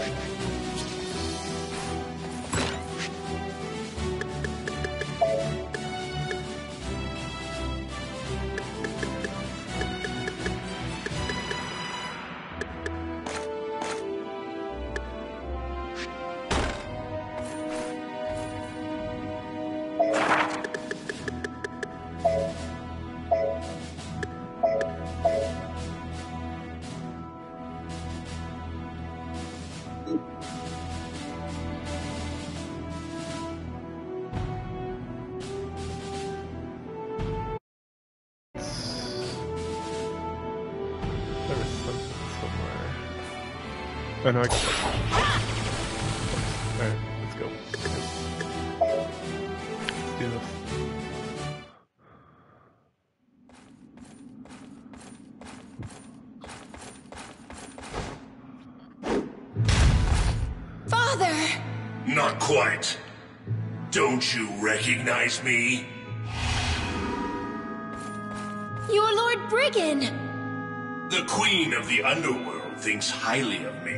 There is something somewhere. Oh no, I can... Alright, let's go. Let's do this. Father! Not quite. Don't you recognize me? You're Lord Briggan! The Queen of the Underworld thinks highly of me.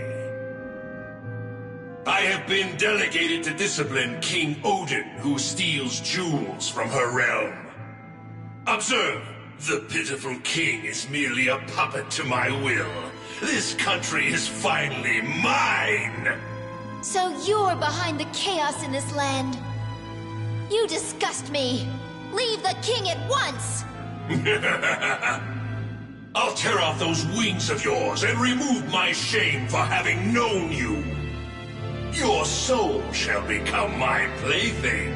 I have been delegated to discipline King Odin, who steals jewels from her realm. Observe, the pitiful king is merely a puppet to my will. This country is finally mine! So you're behind the chaos in this land. You disgust me. Leave the king at once! I'll tear off those wings of yours and remove my shame for having known you. Your soul shall become my plaything.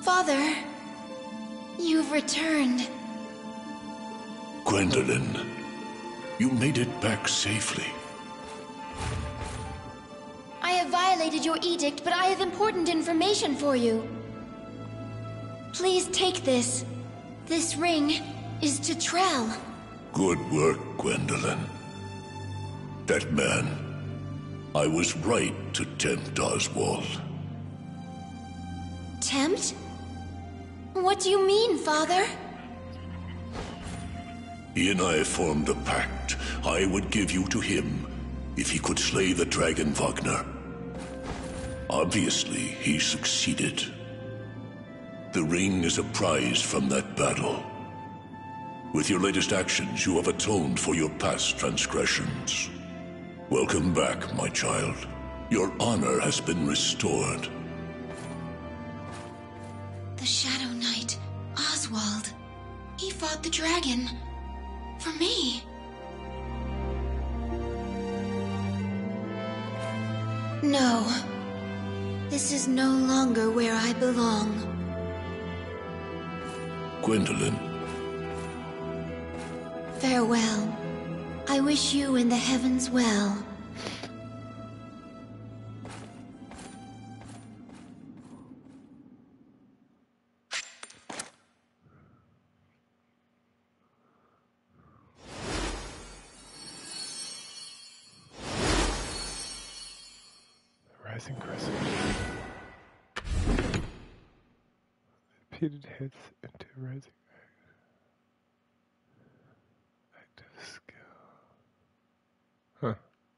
Father, you've returned. Gwendolyn, you made it back safely. I have violated your edict, but I have important information for you. Please take this. This ring is to Trell. Good work, Gwendolyn. That man, I was right to tempt Oswald. Tempt? What do you mean, Father? He and I formed a pact. I would give you to him if he could slay the dragon Wagner. Obviously, he succeeded. The ring is a prize from that battle. With your latest actions, you have atoned for your past transgressions. Welcome back, my child. Your honor has been restored. The Shadow Knight, Oswald. He fought the dragon. For me. No. This is no longer where I belong. Gwendolyn. Farewell. I wish you and the heavens well. Rising Crescent. Repeated hits into Rising active skill. Huh.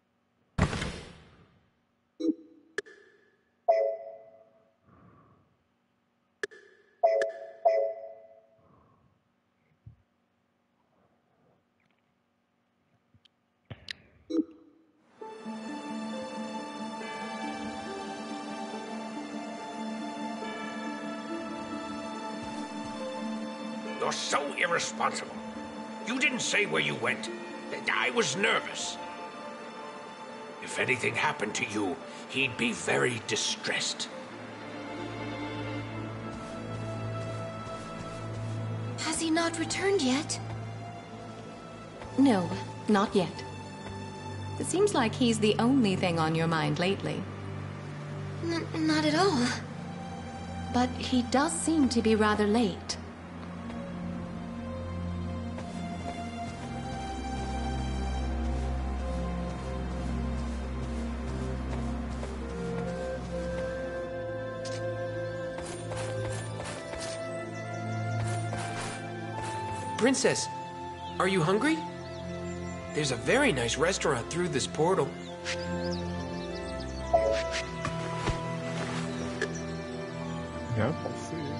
You're so irresponsible. You didn't say where you went. I was nervous. If anything happened to you, he'd be very distressed. Has he not returned yet? No, not yet. It seems like he's the only thing on your mind lately. Not at all. But he does seem to be rather late. Princess, are you hungry? There's a very nice restaurant through this portal. Yep, I see it.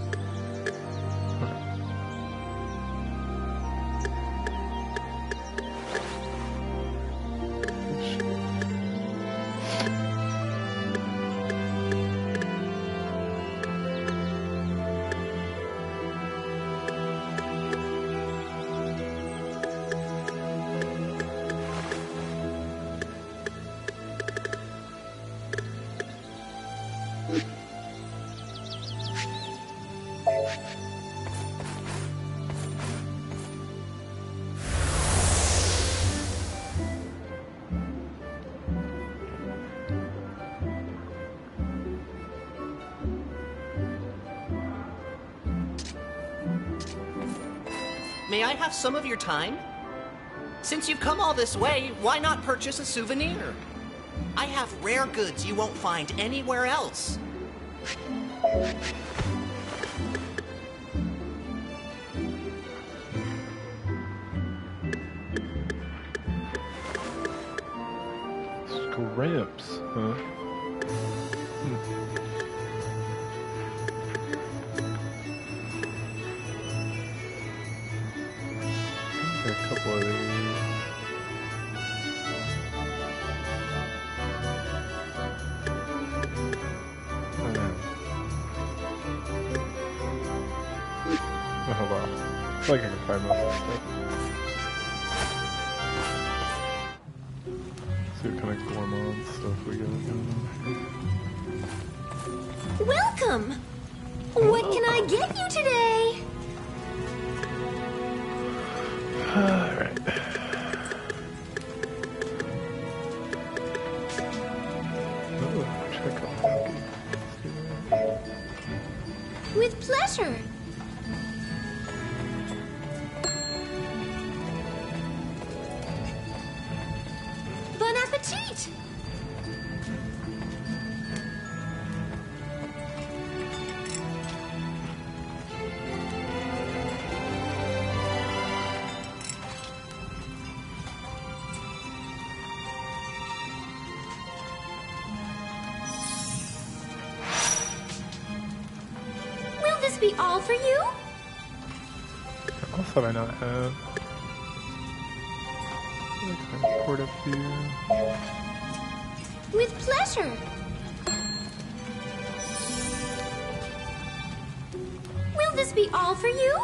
May I have some of your time? Since you've come all this way, why not purchase a souvenir? I have rare goods you won't find anywhere else. Scramps, huh? A couple of these. Oh well. I feel like I can find most of the stuff. See what kind of Gormon stuff we got going on here. Welcome! What can I get you today? Alright. Check out. With pleasure. Bon appetit! Will this be all for you? What else have I not have? I can port up here. With pleasure. Will this be all for you?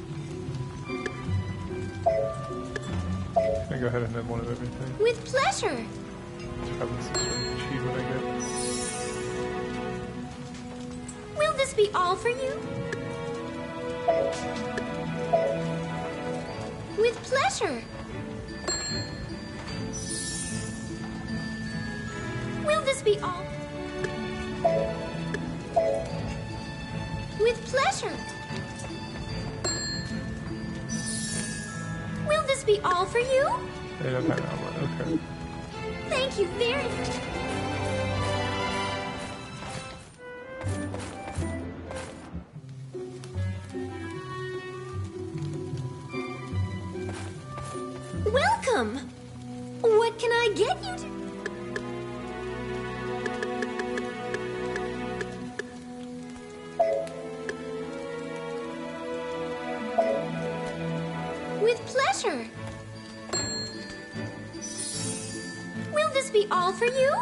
I go ahead and have one of everything. With pleasure. Let's have this sort of achievement I get. Will this be all for you? With pleasure. Will this be all? With pleasure. Will this be all for you? They don't have that one, okay. Thank you very much. Welcome! What can I get you to... With pleasure. Will this be all for you?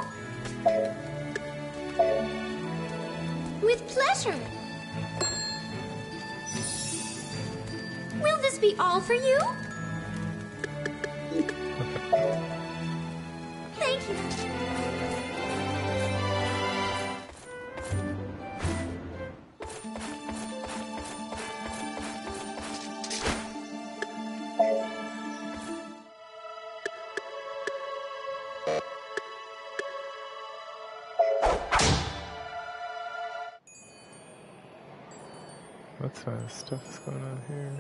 With pleasure. Will this be all for you? Thank you. What kind of stuff is going on here?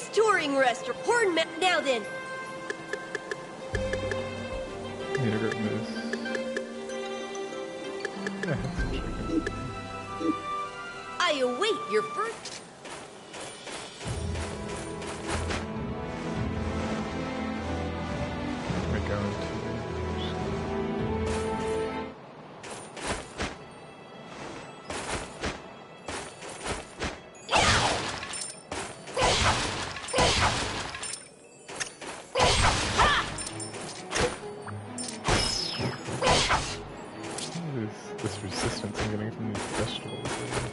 nice touring restaurant. Horn Mountain. Now then. Integrate moose. Yeah, that's some chicken. I await your first. We're going to. This resistance I'm getting from these vegetables.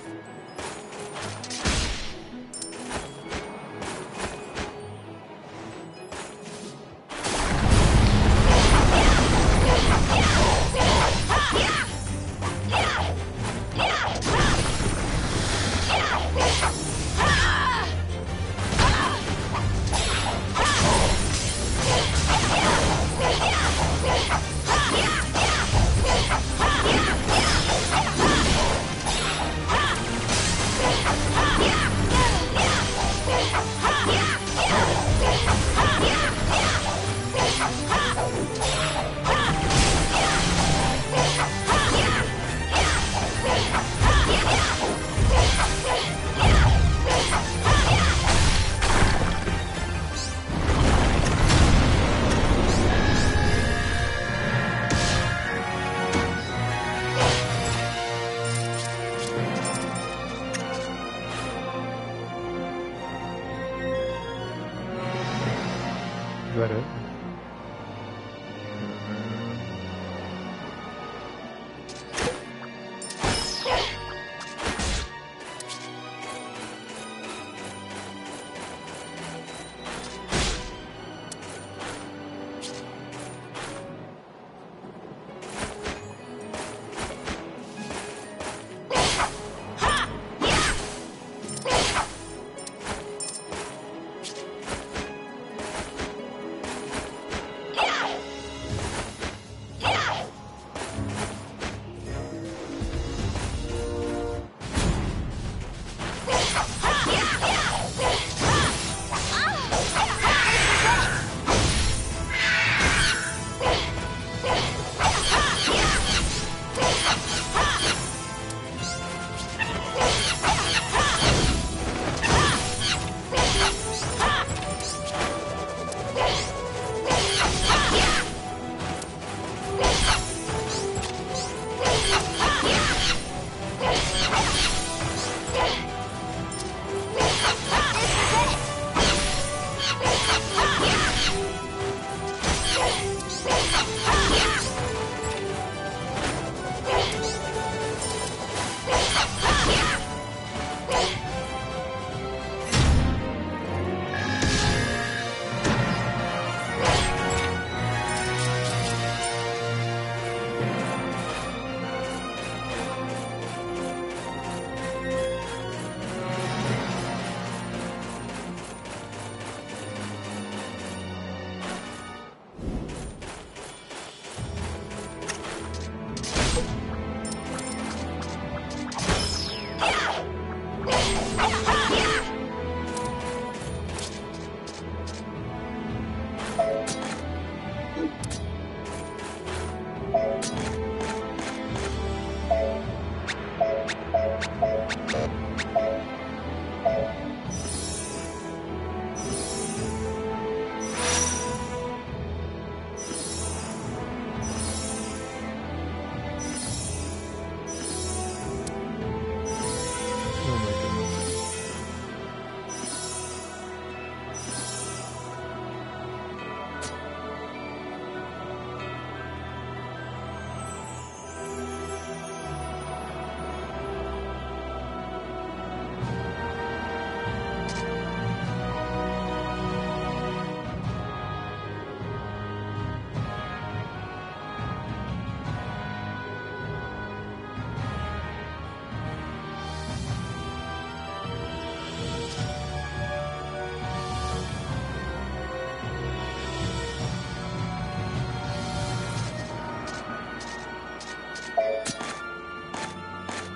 Is that it?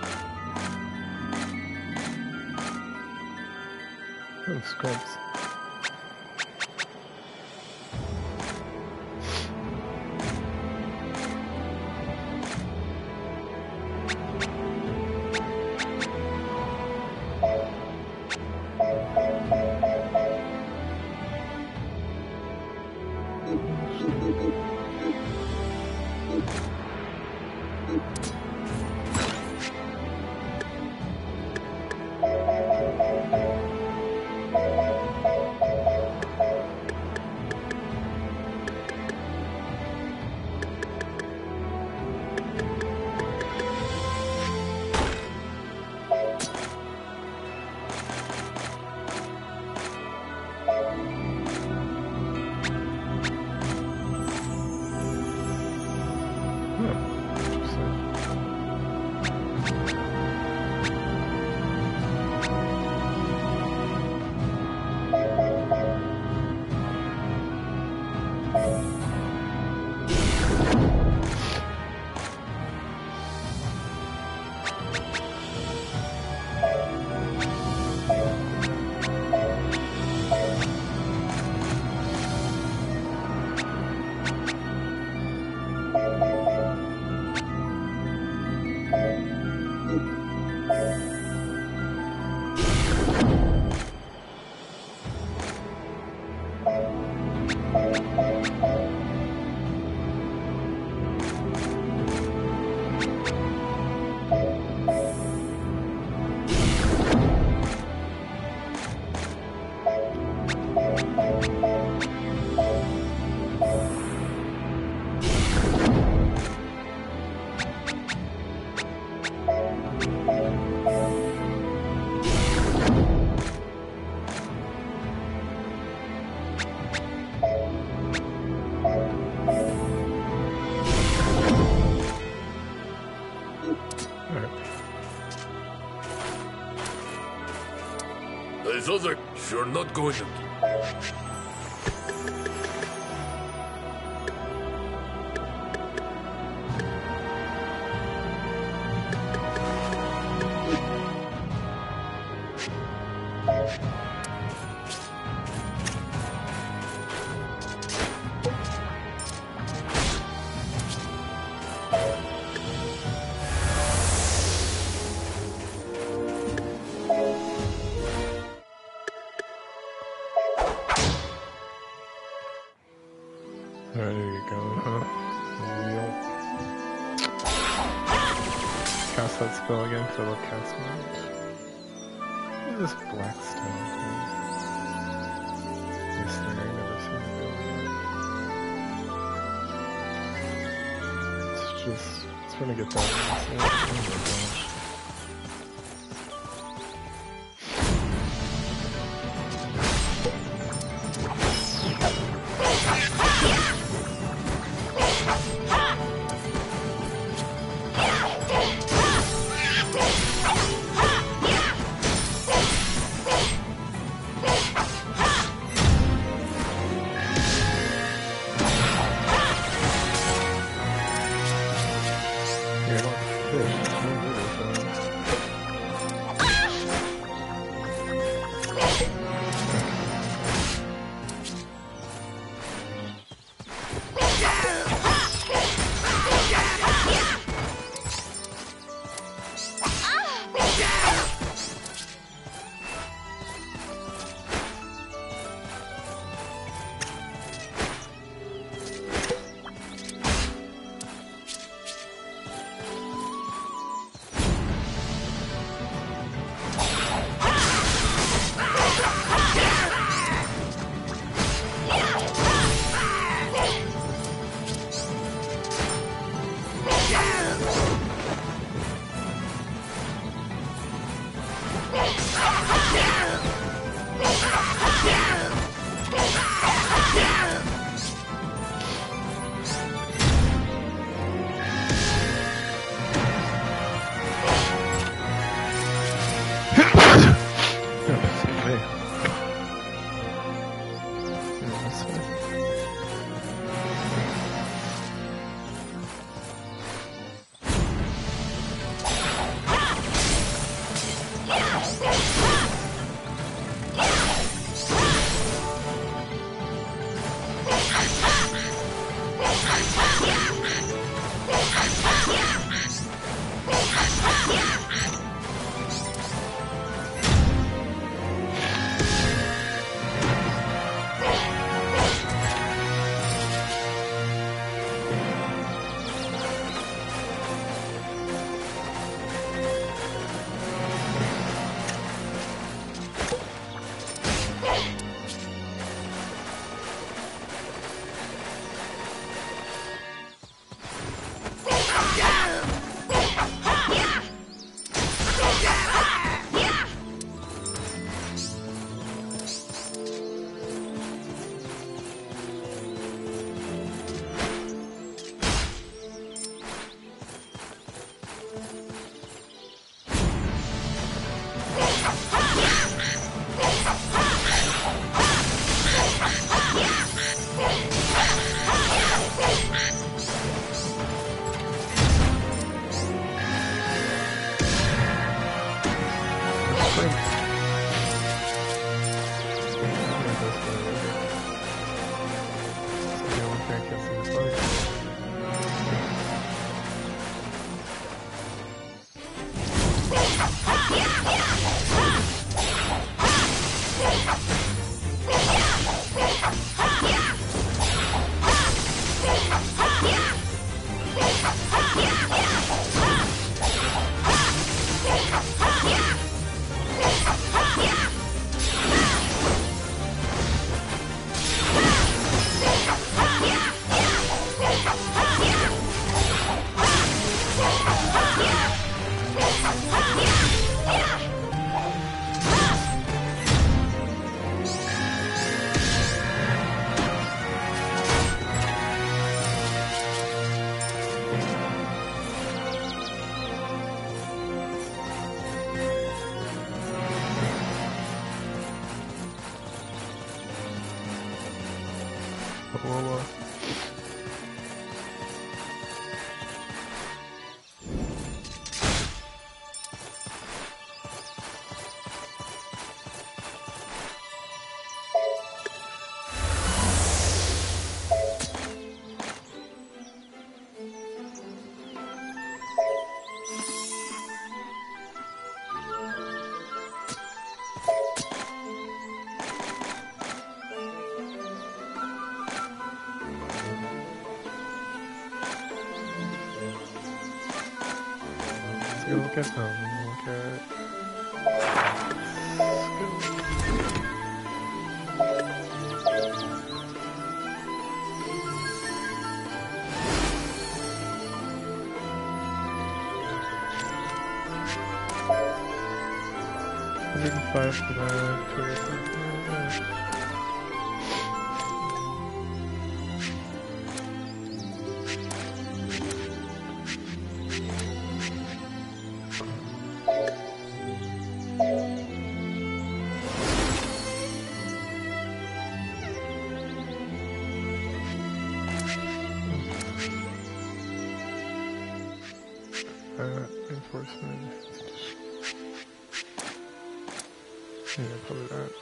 Oh, scrubs. These other sure not going to. There you go, huh? Yep. Cast that spell again for the cast mode. What is this black stone thing? This thing I've never seen before. It's just, it's gonna get that. Oh my gosh. Whoa. Let's go look at them. Look at 105 for that. Enforcement. Yeah, probably that.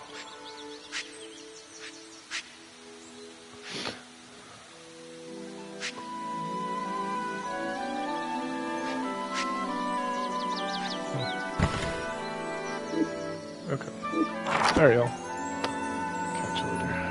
Okay. Alright, y'all. Catch you later.